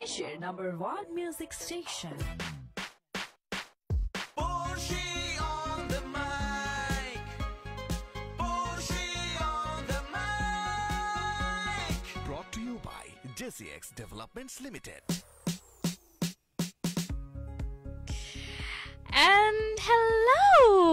It's your #1 music station. Porshi on the mic. Porshi on the mic. Brought to you by JCX Developments Limited. And hello.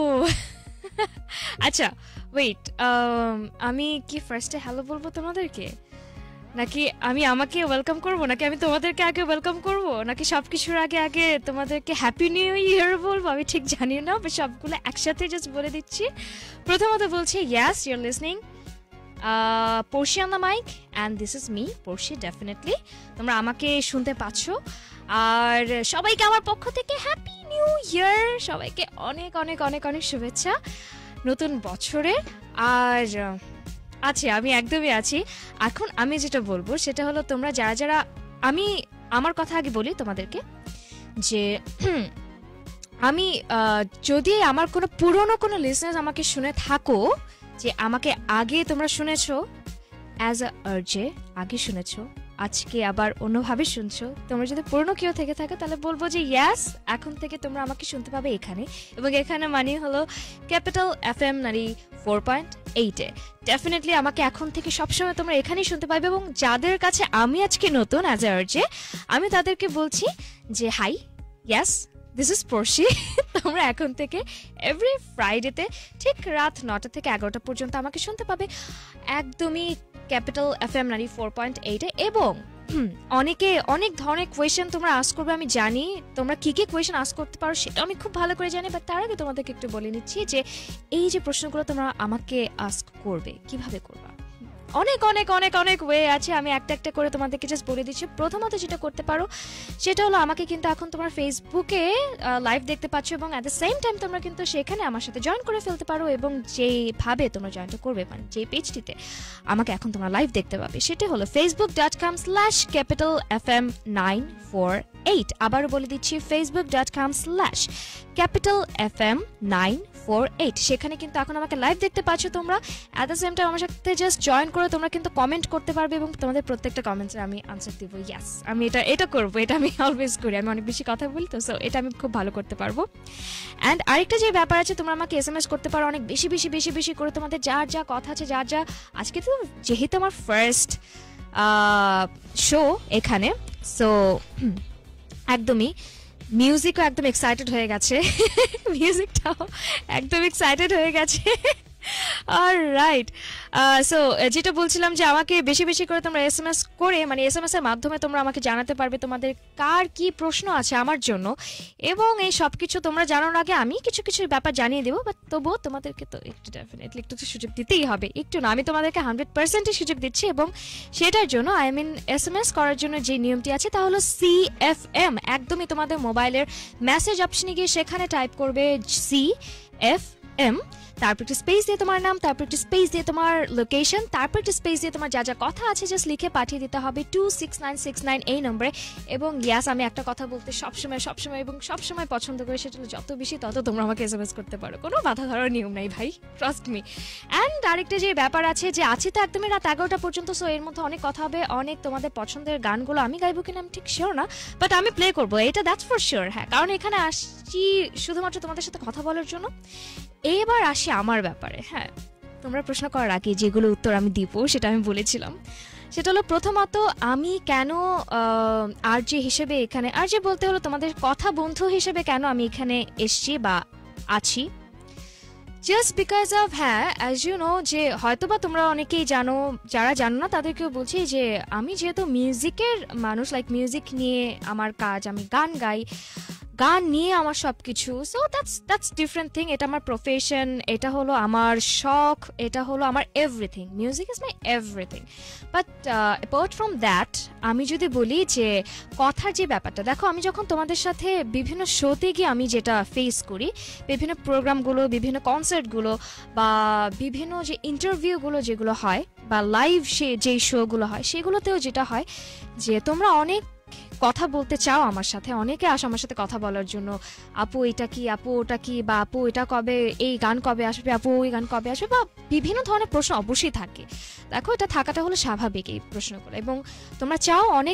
আচ্ছা wait আমি কি ফার্স্টে hello বলবো তোমাদেরকে নাকি আমি আমাকে ওয়েলকাম করব নাকি আমি তোমাদেরকে আগে ওয়েলকাম করব নাকি সবকিছুর আগে আগে তোমাদেরকে হ্যাপি নিউ ইয়ার বলবো আমি ঠিক জানি না বাট সবগুলো একসাথে জাস্ট বলে দিচ্ছি প্রথমত বলছি yes you are listening Porshi on the mic and this is me Porshi definitely তোমরা আমাকে শুনতে পাচ্ছো আর সবাইকে আমার পক্ষ থেকে হ্যাপি নিউ ইয়ার সবাইকে অনেক অনেক অনেক অনেক শুভেচ্ছা নতুন বছরে আর আছি আমি একদমই আছি এখন আমি যেটা বলবো সেটা হলো তোমরা যারা যারা আমি আমার কথা আগে বলি তোমাদেরকে যে আমি যদি আমার কোনো পুরনো কোনো লিসনার্স আমাকে শুনে থাকো যে আমাকে আগে তোমরা শুনেছো অ্যাজ আ আরজে আগে শুনেছো আজকে আবার অন্যভাবে শুনছো তোমরা যদি পুরনো কেউ থেকে থাকে তাহলে বলবো যে ইয়েস এখন থেকে তোমরা আমাকে শুনতে পাবে এখানে এবং এখানে মানে হলো ক্যাপিটাল FM 94.8 ডেফিনেটলি আমাকে এখন থেকে সবসময় তোমরা এখানেই শুনতে পাবে এবং যাদের কাছে আমি আজকে নতুন অ্যাজ আ আরজে আমি তাদেরকে বলছি যে hi yes this is Porshi তোমরা এখন থেকে এভরি ফ্রাইডেতে ঠিক রাত 9টা থেকে 11টা পর্যন্ত আমাকে শুনতে পাবে একদমই ক্যাপিটাল FM 94.8 এবং অনেকে অনেক ধরনের কোয়েশ্চেন তোমরা আস্ক করবে আমি জানি তোমরা কি কি কোয়েশ্চেন আস্ক করতে পারো সেটা আমি খুব ভালো করে জানি বাট তার আগে তোমাদেরকে একটু বলে নিচ্ছি যে এই যে প্রশ্নগুলো তোমরা আমাকে আস্ক করবে কিভাবে করবা অনেক অনেক অনেক অনেক ওয়ে আছে আমি একটা একটা করে তোমাদেরকে জাস্ট বলে দিচ্ছি প্রথমত যেটা করতে পারো সেটা হলো আমাকে কিন্তু এখন তোমরা ফেসবুকে লাইভ দেখতে পাচ্ছ এবং অ্যাট দ্য সেম টাইম তোমরা কিন্তু সেখানে আমার সাথে জয়েন করে ফেলতে পারো এবং যেভাবে তোমরা জয়েনটা করবে মানে যে পেজটিতে আমাকে এখন তোমরা লাইভ দেখতে পাবে সেটা হলো facebook.com/capitalfm948 আবার বলে দিচ্ছি facebook.com/capitalfm948 সেখানে কিন্তু এখন আমাকে লাইভ দেখতে পাচ্ছ তোমরা অ্যাট দ্য সেম টাইম আমার সাথে জাস্ট জয়েন করে তোমরা কিন্তু কমেন্ট করতে পারবে এবং তোমাদের প্রত্যেকটা কমেন্টসে আমি আনসার দেব ইয়েস আমি এটা করব এটা আমি অলওয়েজ করি আমি অনেক বেশি কথা বলি তো সো এটা আমি খুব ভালো করতে পারবো অ্যান্ড আরেকটা যে ব্যাপার আছে তোমরা আমাকে SMS করতে পারো অনেক বেশি বেশি বেশি বেশি করে তোমাদের যার যা কথা আছে যার যা আজকে তো যেহেতু আমার ফার্স্ট শো এখানে সো একদমই মিউজিকও একদম এক্সাইটেড হয়ে গেছে মিউজিকটাও একদম এক্সাইটেড হয়ে গেছে অলরাইট সো যেটা বলছিলাম যে আমাকে বেশি বেশি করে তোমরা SMS করে মানে SMS এর মাধ্যমে তোমরা আমাকে জানাতে পারবে তোমাদের কার কি প্রশ্ন আছে আমার জন্য এবং এই সব কিছু তোমরা জানার আগে আমি কিছু কিছু ব্যাপার জানিয়ে দেবো বাট তবুও তোমাদেরকে তো একটু ডেফিনেটলি একটু সুযোগ দিতেই হবে একটু না আমি তোমাদেরকে 100% সুযোগ দিচ্ছি এবং সেটার জন্য SMS করার জন্য যে নিয়মটি আছে তা হলো CFM একদমই তোমাদের মোবাইলের মেসেজ অপশনে গিয়ে সেখানে টাইপ করবে CFM তারপর একটা স্পেস দিয়ে তোমার নাম তারপর একটা স্পেস দিয়ে তোমার লোকেশন তারপর একটা স্পেস দিয়ে তোমার যা যা কথা আছে জাস্ট লিখে পাঠিয়ে দিতে হবে 26969 এই নম্বরে এবং ইয়াস আমি একটা কথা বলতে সবসময় এবং সবসময় পছন্দ করি সেটা যত বেশি তত তোমরা আমাকে SMS করতে পারো কোনো বাধা ধরার নিয়ম নাই ভাই ট্রাস্ট মি অ্যান্ড আরেকটা যে ব্যাপার আছে যে আছে তো একদমই রাত 11টা পর্যন্ত সো এর মধ্যে অনেক কথা হবে অনেক তোমাদের পছন্দের গানগুলো আমি গাইবো কিনা আমি ঠিক শিওর না বাট আমি প্লে করবো এটা দ্যাটস ফর শিওর হ্যাঁ কারণ এখানে আসছি শুধুমাত্র তোমাদের সাথে কথা বলার জন্য এবার আসি আমার ব্যাপারে হ্যাঁ তোমরা প্রশ্ন করার আগে যেগুলো উত্তর আমি দিব সেটা আমি বলেছিলাম সেটা হলো প্রথমত আমি কেন আরজে হিসেবে এখানে আরজে বলতে হলো তোমাদের কথা বন্ধু হিসেবে কেন আমি এখানে এসছি বা আছি জাস্ট বিকজ অফ হ্যাঁ অ্যাজ ইউ নো যে হয়তোবা তোমরা অনেকেই জানো যারা জানো না তাদেরকেও বলছি যে আমি যেহেতু মিউজিকের মানুষ লাইক মিউজিক নিয়ে আমার কাজ আমি গান গাই গান নিয়ে আমার সব কিছু সো দ্যাটস ডিফারেন্ট থিং এটা আমার প্রফেশন এটা হলো আমার শখ এটা হলো আমার everything music is my everything but apart from that আমি যদি বলি যে কথার যে ব্যাপারটা দেখো আমি যখন তোমাদের সাথে বিভিন্ন শোতে গিয়ে আমি যেটা ফেস করি বিভিন্ন প্রোগ্রামগুলো বিভিন্ন কনসার্টগুলো বা বিভিন্ন যে ইন্টারভিউগুলো যেগুলো হয় বা লাইভ যেই শোগুলো হয় সেগুলোতেও যেটা হয় যে তোমরা অনেক কথা বলতে চাও আমার সাথে অনেকে আসে আমার সাথে কথা বলার জন্য আপু এটা কি আপু ওটা কি বা আপু এটা কবে এই গান কবে আসবে আপু ওই গান কবে আসবে বা বিভিন্ন ধরনের প্রশ্ন অবশ্যই থাকে দেখো এটা থাকাটা হলো স্বাভাবিক এই প্রশ্নগুলো এবং তোমরা চাও অনেক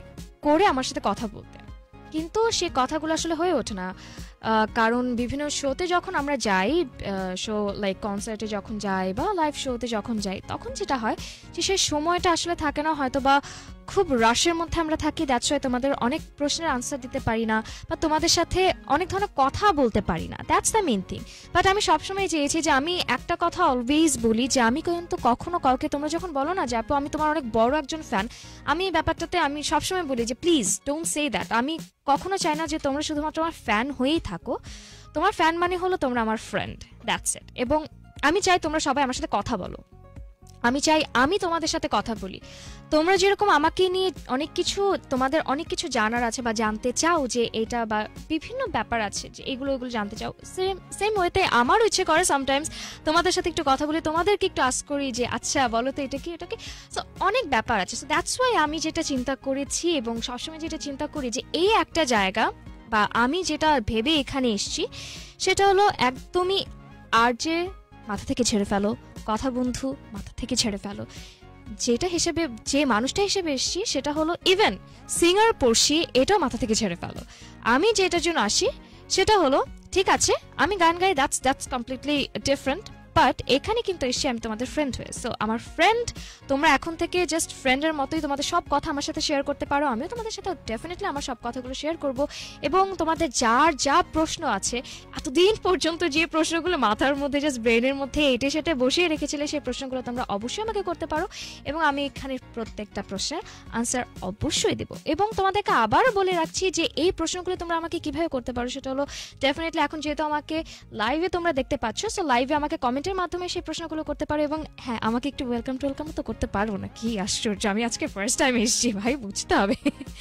করে আমার সাথে কথা বলতে, কিন্তু সেই কথাগুলো আসলে হয়ে ওঠে না। কারণ বিভিন্ন শোতে যখন আমরা যাই, শো লাইক কনসার্টে যখন যাই বা লাইভ শোতে যখন যাই, তখন যেটা হয় যে সেই সময়টা আসলে থাকে না, হয়তো বা খুব রাশের মধ্যে আমরা থাকি, দ্যাটস ওয়াই তোমাদের অনেক প্রশ্নের আনসার দিতে পারি না বা তোমাদের সাথে অনেক ধরনের কথা বলতে পারি না, that's the main thing. But আমি সবসময় চেয়েছি যে আমি একটা কথা অলওয়েজ বলি যে আমি কিন্তু কখনো কাউকে, তোমরা যখন বলো না যে আপু আমি তোমার অনেক বড় একজন ফ্যান, আমি এই ব্যাপারটাতে আমি সবসময় বলি যে প্লিজ ডোন্ট সে দ্যাট। আমি কখনো চাই না যে তোমরা শুধুমাত্র আমার ফ্যান হয়েই থাকো, তোমার ফ্যান মানে হলো তোমরা আমার ফ্রেন্ড, দ্যাটস ইট। এবং আমি চাই তোমরা সবাই আমার সাথে কথা বলো, আমি চাই আমি তোমাদের সাথে কথা বলি। তোমরা যেরকম আমাকে নিয়ে অনেক কিছু, তোমাদের অনেক কিছু জানার আছে বা জানতে চাও যে এটা বা বিভিন্ন ব্যাপার আছে যে এগুলো জানতে চাও, সেম ওয়েতে আমারও ইচ্ছে করে সামটাইমস তোমাদের সাথে একটু কথা বলি, তোমাদেরকে একটু আস্ক করি যে আচ্ছা বলো তো এটা কি ওটা কি। সো অনেক ব্যাপার আছে, সো দ্যাটস ওয়াই আমি যেটা চিন্তা করেছি এবং সবসময় যেটা চিন্তা করি যে এই একটা জায়গা বা আমি যেটা ভেবে এখানে এসেছি সেটা হলো একদমই আর যে মাথা থেকে ছেড়ে ফেলো, কথা বন্ধু মাথা থেকে ছেড়ে ফেলো। যেটা হিসেবে যে মানুষটা হিসেবে এসেছি সেটা হলো ইভেন সিঙ্গার পড়শি, এটাও মাথা থেকে ছেড়ে ফেলো। আমি যেটার জন্য আসি সেটা হলো ঠিক আছে আমি গান গাই, দ্যাটস কমপ্লিটলি ডিফারেন্ট, বাট এখানে কিন্তু এসে আমি তোমাদের ফ্রেন্ড হয়ে। সো আমার ফ্রেন্ড তোমরা এখন থেকে জাস্ট ফ্রেন্ডের মতোই তোমাদের সব কথা আমার সাথে শেয়ার করতে পারো, আমিও তোমাদের সাথে ডেফিনেটলি আমার সব কথাগুলো শেয়ার করব। এবং তোমাদের যার যা প্রশ্ন আছে, এতদিন পর্যন্ত যে প্রশ্নগুলো মাথার মধ্যে জাস্ট ব্রেনের মধ্যে এটে সেটে বসিয়ে রেখেছিলে, সেই প্রশ্নগুলো তোমরা অবশ্যই আমাকে করতে পারো এবং আমি এখানে প্রত্যেকটা প্রশ্নের আনসার অবশ্যই দেবো। এবং তোমাদেরকে আবারও বলে রাখছি যে এই প্রশ্নগুলো তোমরা আমাকে কিভাবে করতে পারো সেটা হলো ডেফিনেটলি এখন যেহেতু আমাকে লাইভে তোমরা দেখতে পাচ্ছ, সো লাইভে আমাকে কমেন্টের মাধ্যমে সেই প্রশ্নগুলো করতে পারো। এবং হ্যাঁ, আমাকে একটু ওয়েলকাম তো করতে পারবো না, কি আশ্চর্য, আমি আজকে ফার্স্ট টাইম এসেছি ভাই, বুঝতে হবে।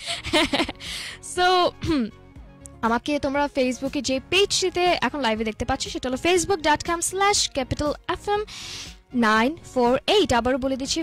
সো আমাকে তোমরা ফেসবুকে যে পেজটিতে এখন লাইভে দেখতে পাচ্ছ সেটা হলো facebook.com/capitalfm948, আবারও বলে দিচ্ছি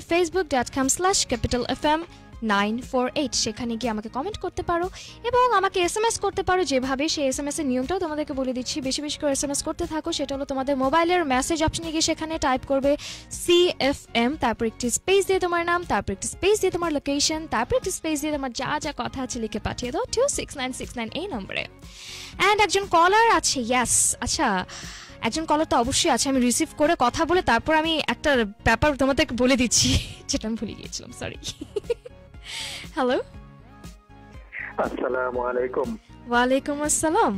facebook.com/capitalfm948, সেখানে গিয়ে আমাকে কমেন্ট করতে পারো এবং আমাকে এসএমএস করতে পারো যেভাবে, সেই এসএমএস এর নিয়মটাও তোমাদেরকে বলে দিচ্ছি। বেশি বেশি করে এসএমএস করতে থাকো, সেটা হলো তোমাদের মোবাইলের মেসেজ অপশনে গিয়ে সেখানে টাইপ করবে CFM, তারপর একটি স্পেস দিয়ে তোমার নাম, তারপর একটি স্পেস দিয়ে তোমার লোকেশন, তারপর একটি স্পেস দিয়ে তোমার যা যা কথা আছে লিখে পাঠিয়ে দাও 26969 এই নম্বরে। অ্যান্ড একজন কলার আছে, ইয়াস, আচ্ছা একজন কলার তো অবশ্যই আছে, আমি রিসিভ করে কথা বলে তারপর আমি একটা ব্যাপার তোমাদেরকে বলে দিচ্ছি যেটা আমি ভুলে গিয়েছিলাম, সরি। হ্যালো, আসসালামু আলাইকুম। ওয়ালাইকুম আসসালাম।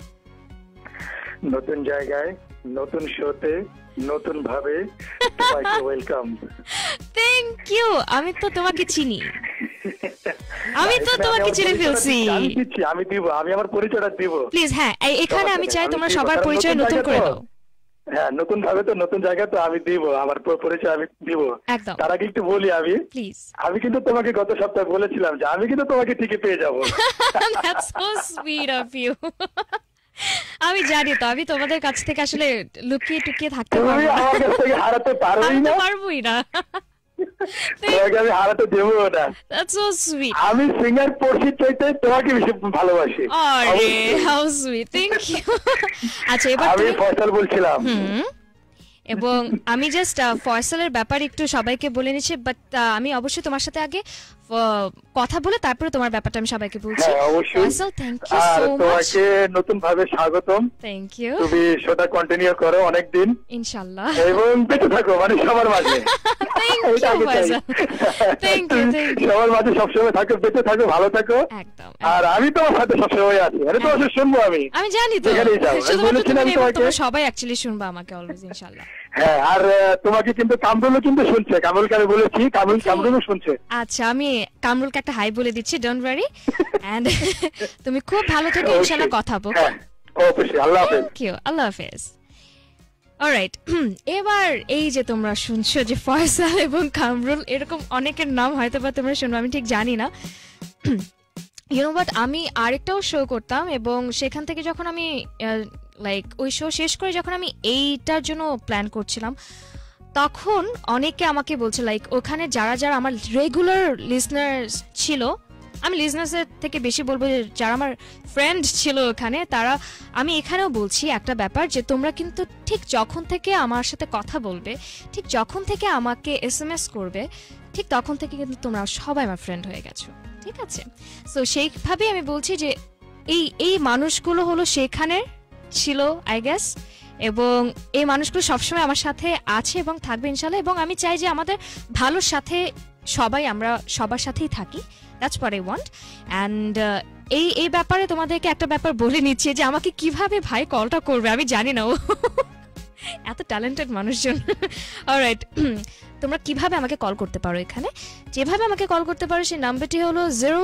নতুন জায়গায়, নতুন শোতে, নতুন ভাবে সবাইকে ওয়েলকাম। Thank you. আমি তো তোমাকে চিনি, আমি তো তোমাকে চিনে ফেলছি। আমি দিব, আমি আমার পরিচয়টা দিব প্লিজ। হ্যাঁ, এখানে আমি চাই তোমরা সবার পরিচয় নতুন করে দাও। হ্যাঁ, নতুন ভাবে তো, নতুন জায়গা তো, আমি দিব আমার পরিচয়, আমি দিব। একদম। তার আগে একটু বলি আমি, প্লিজ। আমি কিন্তু তোমাকে গত সপ্তাহে বলেছিলাম যে আমি কিন্তু তোমাকে ঠিকই পেয়ে যাবো। That's so sweet of you. আমি জানি তো, আমি তোমাদের কাছ থেকে আসলে লুকিয়ে টুকিয়ে থাকতে পারবো তুমি আমার কাছ থেকে হারাতে পারবোই না। আমি হারাতে দেবো না। That's so sweet. আমি সিঙ্গার পড়শির চাইতে তোমাকে বেশি ভালোবাসি। আরে how sweet, thank you. আচ্ছা, এবার আমি ফয়সাল বলছিলাম। এবং আমি জাস্ট ফয়সালের ব্যাপারে একটু সবাইকে বলে নিচ্ছি, বাট আমি অবশ্যই তোমার সাথে আগে কথা বলে তারপরে তোমার ব্যাপারটা আমি সবাইকে বলছি। Faisal, thank you so much. তোমাকে নতুন ভাবে স্বাগতম। Thank you. তুমি শোটা কন্টিনিউ করো অনেক দিন ইনশাআল্লাহ, এবং বেঁচে থাকো মানে সবার মাঝে। Thank you Faisal, thank you সবার মাঝে সবসময় থাকো, বেঁচে থাকো, ভালো থাকো। একদম। আর আমি তোমার সাথে সবসময় আছি, আরে তোমাকে শুনবো আমি জানি তো, বলেছিলাম তোমাকে সবাই অ্যাকচুয়ালি শুনবা আমাকে অলওয়েজ, ইনশাআল্লাহ। হ্যাঁ, আর তোমাকে কিন্তু কামরুলও কিন্তু শুনছে, কামরুলকে আমি বলেছি, কামরুলও শুনছে। আচ্ছা, আমি কামরুলকে একটা হাই বলে দিচ্ছি, ডোন্ট ওয়ারি। এন্ড তুমি খুব ভালো থেকো, ইনশাআল্লাহ কথা বলবো। অবশ্যই, আল্লাহ হাফেজ। থ্যাংক ইউ, আল্লাহ হাফেজ। অলরাইট, এবার এই যে তোমরা শুনছো যে ফয়সাল এবং কামরুল, এরকম অনেকের নাম হয়তো বা তোমরা শুনবো, আমি ঠিক জানি না। ইউ নো হোয়াট, আমি আরেকটাও শো করতাম এবং সেখান থেকে যখন আমি লাইক ওই শো শেষ করে যখন আমি এইটার জন্য প্ল্যান করছিলাম, তখন অনেকে আমাকে বলছে লাইক ওখানে যারা যারা আমার রেগুলার লিসনার্স ছিল, আমি লিসনার্সের থেকে বেশি বলবো যে যারা আমার ফ্রেন্ড ছিল ওখানে, তারা, আমি এখানেও বলছি একটা ব্যাপার যে তোমরা কিন্তু ঠিক যখন থেকে আমার সাথে কথা বলবে, ঠিক যখন থেকে আমাকে এসএমএস করবে, ঠিক তখন থেকে কিন্তু তোমরা সবাই আমার ফ্রেন্ড হয়ে গেছো, ঠিক আছে? সো সেইভাবে আমি বলছি যে এই মানুষগুলো হলো সেখানে ছিল আই গেস, এবং এই মানুষগুলো সবসময় আমার সাথে আছে এবং থাকবে ইনশাল্লাহ, এবং আমি চাই যে আমাদের ভালোর সাথে আমরা সবার সাথেই থাকি। That's what I want. And এই ব্যাপারে তোমাদেরকে একটা ব্যাপার বলে নিচ্ছি যে আমাকে কিভাবে ভাই কলটা করবে আমি জানি না, ও এত ট্যালেন্টেড মানুষজন। অলরাইট, তোমরা কিভাবে আমাকে কল করতে পারো, এখানে যেভাবে আমাকে কল করতে পারো সেই নাম্বারটি হলো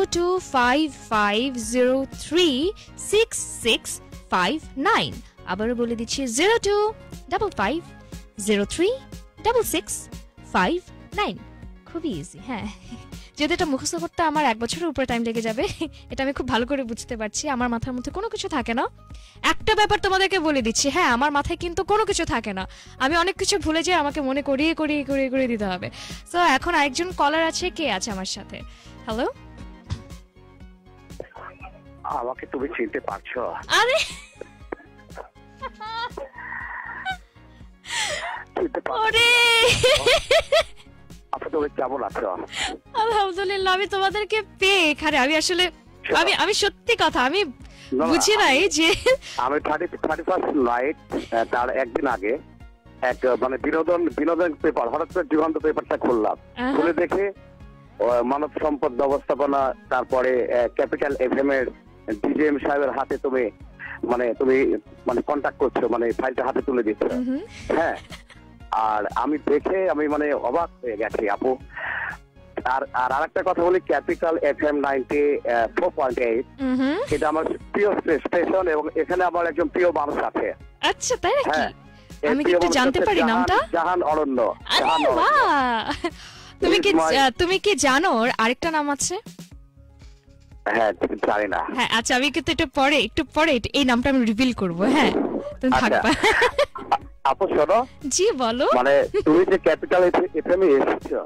0255036659। আবারও বলে দিচ্ছি 0255036659। খুবই ইজি, হ্যাঁ। যদি এটা মুখস্থ করতে আমার 1 বছরের উপরে টাইম লেগে যাবে, এটা আমি খুব ভালো করে বুঝতে পারছি। আমার মাথার মধ্যে কোনো কিছু থাকে না। একটা ব্যাপার তোমাদেরকে বলে দিচ্ছি, হ্যাঁ, আমার মাথায় কিন্তু কোনো কিছু থাকে না, আমি অনেক কিছু ভুলে যাই, আমাকে মনে করিয়ে করিয়ে করিয়ে করিয়ে দিতে হবে। সো এখন আরেকজন কলার আছে, কে আছে আমার সাথে? হ্যালো, আমাকে তুমি চিনতে পারছো? আরে ওরে আপু তুমি কেমন আছো? আলহামদুলিল্লাহ, আমি তোমাদেরকে পেয়ে এখানে আমি আসলে আমি সত্যি কথা আমি বুঝি নাই যে আমি 31st নাইট তার একদিন আগে এক মানে বিনোদন পেপার, হঠাৎ করে যুগান্ত পেপারটা খুললাম, খুলে দেখে মানব সম্পদ ব্যবস্থাপনা, তারপরে ক্যাপিটাল এফএম এর ডিজেএম সাহেবের হাতে তুমি কন্টাক্ট করছো, মানে ফাইলটা হাতে তুলে দিচ্ছ। হ্যাঁ, আর আমি দেখে আমি মানে অবাক হয়ে গেছি আপু। আর আরেকটা কথা বলি, ক্যাপিটাল এফএম 94.8 এটা আমার প্রিয় স্টেশন, এবং এখানে আমার একজন প্রিয় মানুষ আছে। আচ্ছা, তাই নাকি? আমি কি একটু জানতে পারি নামটা? জাহান অরণ্য। তুমি কি জানো ওর আরেকটা নাম আছে? হ্যাঁ, জানি না। হ্যাঁ, আচ্ছা, আমি কিন্তু একটু পরে এই নামটা আমি রিভিল করব। হ্যাঁ, তুমি থাকবা। আপু শোনো। জি বলো। মানে তুমি যে ক্যাপিটাল এফএম এ এসেছো,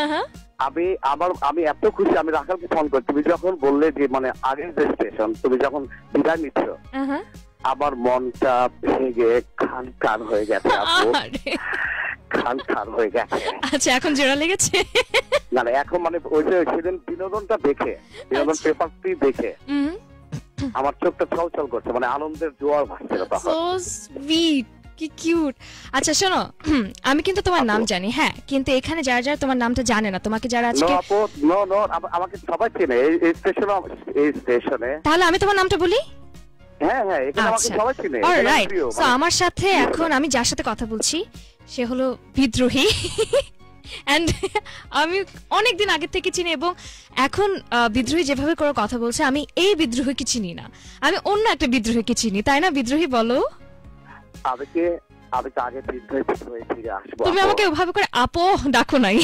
আমি এত খুশি, আমি রাখালকে ফোন করি, তুমি যখন বললে যে মানে আগের যে স্টেশন তুমি যখন বিদায় নিচ্ছ, আমার মনটা ভেঙে খান হয়ে গেছে আপু, খান হয়ে গেছে। আচ্ছা, এখন জোড়া লেগেছে? না, এখন মানে ওই যে সেদিন বিনোদন পেপারটি দেখে আমার চোখটা ছলছল করছে, মানে আনন্দের জোয়ার ভাসছিল তখন। সো সুইট, কি কিউট। আচ্ছা শোনো, আমি কিন্তু তোমার নাম জানি, হ্যাঁ, কিন্তু এখানে যারা তোমার নামটা জানে না, তোমাকে যারা আজকে আমাকে সবাই চেনে এই স্টেশনে। তাহলে আমি তোমার নামটা বলি? হ্যাঁ, এখানে আমাকে সবাই চেনে। অলরাইট, সো আমার সাথে এখন আমি যার সাথে কথা বলছি সে হলো বিদ্রোহী, এন্ড আমি অনেকদিন আগে থেকে চিনি, এবং এখন বিদ্রোহী যেভাবে করে কথা বলছে আমি এই বিদ্রোহীকে চিনি না, আমি অন্য একটা বিদ্রোহীকে চিনি, তাই না বিদ্রোহী? বলো। আমি তো আগে বিদ্রোহী ফিরে আসবো। তুমি আমাকে ওভাবে করে আপো ডাকো নাই।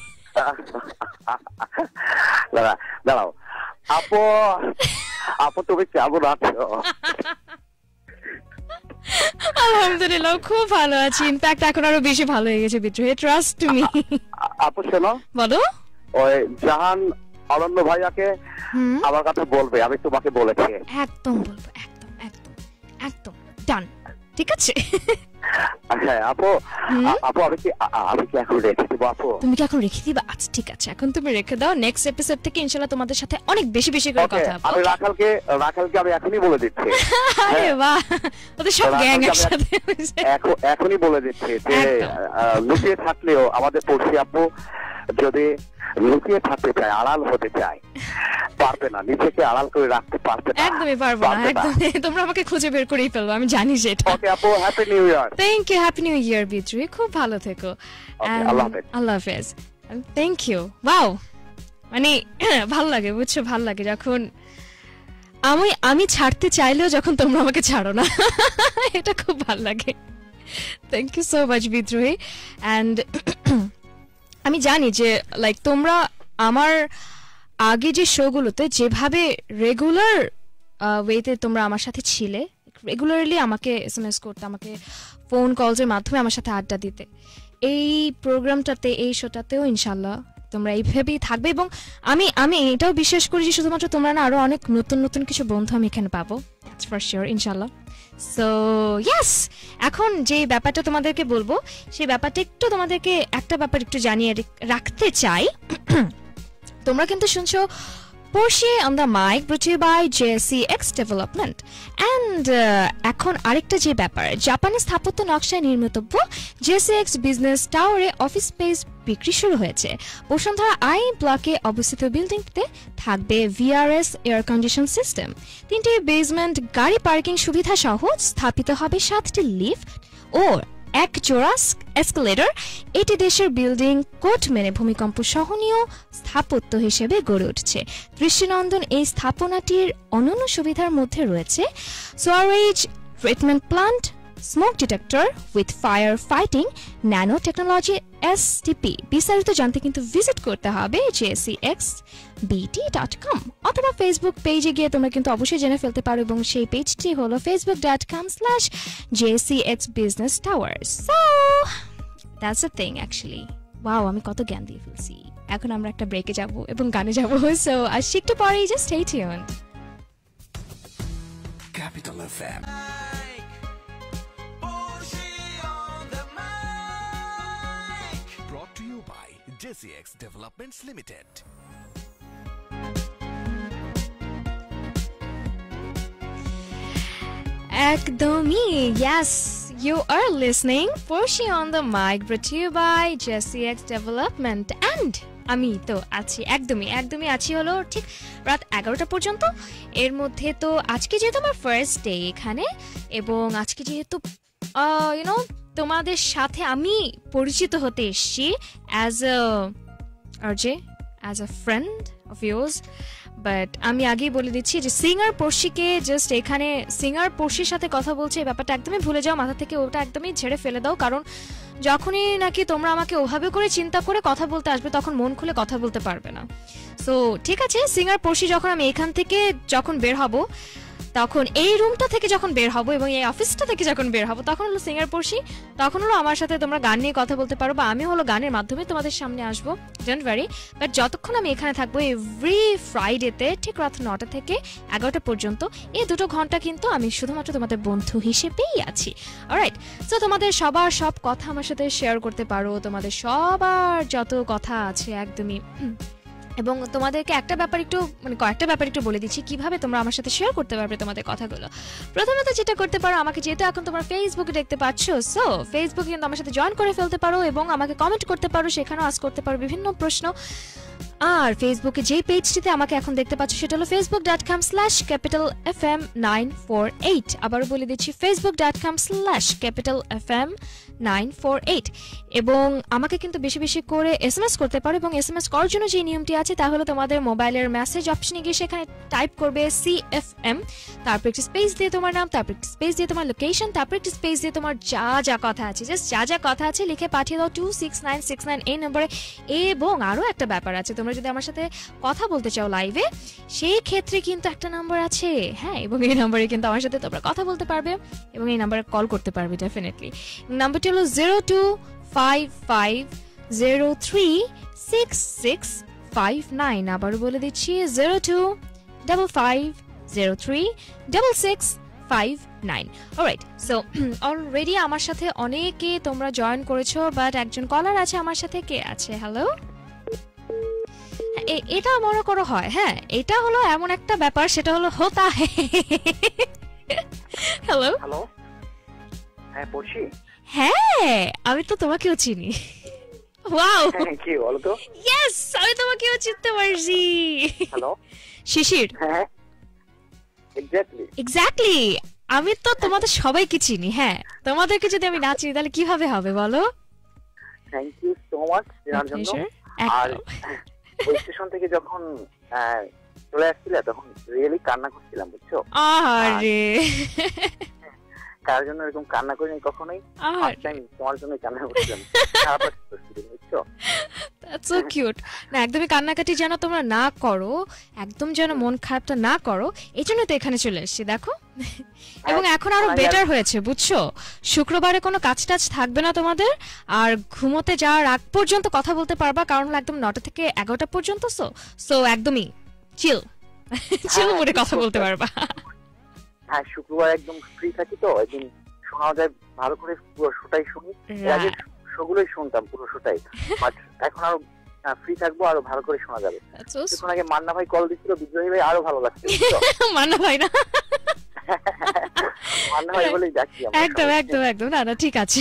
দাঁড়াও আপু তুমি কেমন আছো? আলহামদুলিল্লাহ, খুব ভালো আছি, ইনফ্যাক্ট এখন আরো বেশি ভালো হয়ে গেছে বিদ্রোহী, ট্রাস্ট মি। আপু শোনো। বলো। ওই জাহান অরণ্য ভাইয়াকে আমার কথা বলবে, আমি তোমাকে বলেছি। একদম বলবো, একদম ডান, ঠিক আছে? হ্যাঁ আপু, আমি কি এখন রেখে দিব আপু? তুমি কি এখন রেখে দিবা? আচ্ছা ঠিক আছে, এখন তুমি রেখে দাও, নেক্সট এপিসোড থেকে ইনশাআল্লাহ তোমাদের সাথে অনেক বেশি বেশি করে কথা হবে। আমি রাখালকে আমি এখনই বলে দিচ্ছি। আরে বাহ, ওদের সব গ্যাং একসাথে এখনই বলে দিচ্ছি যে লুকিয়ে থাকলেও আমাদের পড়শি আপু যদি লুকিয়ে থাকতে চায়, আড়াল হতে চায়, পারবে না, নিজেকে আড়াল করে রাখতে পারবে না, একদমই পারবে না, একদমই। তোমরা আমাকে খুঁজে বের করেই ফেলবে, আমি জানি সেটা। ওকে আপু, happy new year. Thank you, happy new year Bidrohi, খুব ভালো থেকো। আল্লাহ হাফেজ। Thank you. ওয়াও, মানে ভালো লাগে, বুঝছো, ভালো লাগে যখন আমি ছাড়তে চাইলেও যখন তোমরা আমাকে ছাড়ো না, এটা খুব ভালো লাগে। Thank you so much Bidrohi. And আমি জানি যে লাইক তোমরা আমার আগে যে শোগুলোতে যেভাবে রেগুলার ওয়েতে তোমরা আমার সাথে ছিলে, রেগুলারলি আমাকে SMS করতে, আমাকে ফোন কলসের মাধ্যমে আমার সাথে আড্ডা দিতে, এই প্রোগ্রামটাতে, এই শোটাতেও ইনশাল্লাহ তোমরা এইভাবেই থাকবে, এবং আমি এটাও বিশ্বাস করি যে শুধুমাত্র তোমরা না, আরো অনেক নতুন নতুন কিছু বন্ধু আমি এখানে পাবো, দ্যাটস ফর শিওর ইনশাল্লাহ। সো ইয়েস, এখন যে ব্যাপারটা তোমাদেরকে বলবো সেই ব্যাপারটা একটু তোমাদেরকে একটা ব্যাপার একটু জানিয়ে রাখতে চাই। তোমরা কিন্তু শুনছো Porshi on the mic, brought to you by JCX Development. And এখন আরেকটা যে ব্যাপার, জাপানি স্থাপত্য নকশায় নির্মিতব্য JCX বিজনেস টাওয়ারে অফিস স্পেস বিক্রি শুরু হয়েছে। বসুন্ধরা আই ব্লকে অবস্থিত বিল্ডিংটিতে থাকবে VRS এয়ার কন্ডিশন সিস্টেম, 3টি বেসমেন্ট গাড়ি পার্কিং সুবিধা সহ স্থাপিত হবে 7টি লিফট ও এক জোড়া এসকেলেটর। এটি দেশের বিল্ডিং কোড মেনে ভূমিকম্প সহনীয় স্থাপত্য হিসেবে গড়ে উঠছে। দৃষ্টিনন্দন এই স্থাপনাটির অনন্য সুবিধার মধ্যে রয়েছে sewerage treatment plant, smoke detector with fire fighting, nano technology STP। বিস্তারিত জানতে কিন্তু ভিজিট করতে হবে jcxbt.com অথবা ফেসবুক পেজে গিয়ে তোমরা কিন্তু অবশ্যই জেনে ফেলতে পারো, এবং সেই পেজটি হলো facebook.com/JCXBusinessTowers. So that's the thing actually. Wow, আমি কত জ্ঞান দিয়ে ফেলছি। এখন আমরা একটা ব্রেকে যাব এবং গানে যাব। সো আসছি একটু পরেই, just stay tuned. Capital FM. Brought to you by JCX Developments Limited. একদমই, yes, you are listening Porshi on the mic, brought to you by JCX Development. And আমি তো আছি একদমই আছি হলো ঠিক রাত 11টা পর্যন্ত। এর মধ্যে তো আজকে যেহেতু আমার ফার্স্ট ডে এখানে, এবং আজকে যেহেতু তোমাদের সাথে আমি পরিচিত হতে এসেছি as a friend of yours, but আমি আগেই বলে দিচ্ছি যে সিঙ্গার পর্শিকে জাস্ট এখানে সিঙ্গার পর্শির সাথে কথা বলছে এই ব্যাপারটা একদমই ভুলে যাও, মাথা থেকে ওটা একদমই ঝেড়ে ফেলে দাও। কারণ যখনই নাকি তোমরা আমাকে ওভাবে করে চিন্তা করে কথা বলতে আসবে তখন মন খুলে কথা বলতে পারবে না। সো ঠিক আছে, সিঙ্গার পর্শি যখন আমি এখান থেকে যখন বের হব, তখন এই রুমটা থেকে যখন বের হব এবং এই অফিসটা থেকে যখন বের হব, তখন হলো সিঙ্গার পর্শি, তখন হলো আমার সাথে তোমরা গান নিয়ে কথা বলতে পারো, বা আমি হলো গানের মাধ্যমে তোমাদের সামনে আসবো, ডোন্ট ওয়ারি। বাট যতক্ষণ আমি এখানে থাকবো এভরি ফ্রাইডেতে ঠিক রাত 9টা থেকে 11টা পর্যন্ত, এই 2 ঘন্টা কিন্তু আমি শুধুমাত্র তোমাদের বন্ধু হিসেবেই আছি। অলরাইট, সো তোমাদের সবার সব কথা আমার সাথে শেয়ার করতে পারো, তোমাদের সবার যত কথা আছে একদমই। এবং তোমাদেরকে একটা ব্যাপার একটু কয়েকটা ব্যাপার একটু বলে দিচ্ছি কিভাবে তোমরা আমার সাথে শেয়ার করতে পারবে তোমাদের কথাগুলো। প্রথমত যেটা করতে পারো, আমাকে যেহেতু এখন তোমরা ফেসবুকে দেখতে পাচ্ছ, সো ফেসবুকে কিন্তু আমার সাথে জয়েন করে ফেলতে পারো এবং আমাকে কমেন্ট করতে পারো, সেখানেও আস্ক করতে পারো বিভিন্ন প্রশ্ন। আর ফেসবুকে যে পেজটিতে আমাকে এখন দেখতে পাচ্ছ সেটা হলো facebook.com/capitalfm948। আবারও বলে দিচ্ছি facebook.com/capitalfm948। এবং আমাকে কিন্তু বেশি বেশি করে SMS করতে পারো, এবং SMS করার জন্য যে নিয়মটি আছে তা হলো তোমাদের মোবাইলের মেসেজ অপশনে গিয়ে সেখানে টাইপ করবে CFM, তারপর একটি স্পেস দিয়ে তোমার নাম, তারপর একটি স্পেস দিয়ে তোমার লোকেশন, তারপর একটি স্পেস দিয়ে তোমার যা যা কথা আছে, জাস্ট যা যা কথা আছে লিখে পাঠিয়ে দাও 26969 এই নম্বরে। এবং আরও একটা ব্যাপার আছে, তোমরা যদি আমার সাথে কথা বলতে চাও লাইভে, সেই ক্ষেত্রে কিন্তু একটা নাম্বার আছে, হ্যাঁ, এবং এই নাম্বারে কিন্তু আমার সাথে তোমরা কথা বলতে পারবে এবং এই নাম্বারে কল করতে পারবে ডেফিনেটলি। নাম্বারটি হলো 0255036659। আবারও বলে দিচ্ছি 0255036659। অলরাইট, সো অলরেডি আমার সাথে অনেকে তোমরা জয়েন করেছো, বাট একজন কলার আছে আমার সাথে। কে আছে? হ্যালো, এটা মনে করো হয়, হ্যাঁ, এটা হলো এমন একটা ব্যাপার, সেটা হলো হোতা হে। হ্যালো হ্যালো, হ্যাঁ পড়ছি। হ্যাঁ, আমি তো তোমাকেও চিনি। ওয়াও, কি বলো তো? ইয়েস, আমি তোমাকেও চিনতে পারছি। হ্যালো, শিশির। হ্যাঁ এক্স্যাক্টলি, আমি তো তোমাদের সবাইকে চিনি। হ্যাঁ, তোমাদেরকে যদি আমি না চিনি তাহলে কিভাবে হবে বলো? থ্যাংক ইউ সো মাচ জানার জন্য। আর ওই স্টেশন থেকে যখন চলে আসছিলে তখন রিয়েলি কান্না করছিলাম, বুঝছো? আরে কার জন্য এরকম কান্না করিনি কখনোই, ফার্স্ট টাইম তোমার জন্য কান্না করছিলাম। বুঝছো? That's so cute. না, একদমই কান্নাকাটি যেন তোমরা না করো, একদম যেন মন খারাপটা না করো, এই জন্য তো এখানে চলে এসেছি দেখো। এবং এখন আরো বেটার হয়েছে, বুঝছো? শুক্রবারে কোনো কাজ টাজ থাকবে না তোমাদের, আর ঘুমোতে যাওয়ার আগ পর্যন্ত কথা বলতে পারবা, কারণ একদম 9টা থেকে 11টা পর্যন্ত। সো একদমই চিল মুডে কথা বলতে পারবা। হ্যাঁ শুক্রবার একদম ফ্রি থাকি তো একদিন শোনা যায় ভালো করে, পুরো শোটাই শুনি। এর আগে শোগুলোই শুনতাম পুরো শোটাই, বাট এখন আরো ফ্রি থাকবো, আরো ভালো করে শোনা যাবে। কিছুক্ষণ আগে মান্না ভাই কল দিচ্ছিল, বিদ্রোহী ভাই আরো ভালো লাগছে। মান্না ভাই না, মান্না ভাই বলেই ডাকি। একদম একদম একদম, না না ঠিক আছে।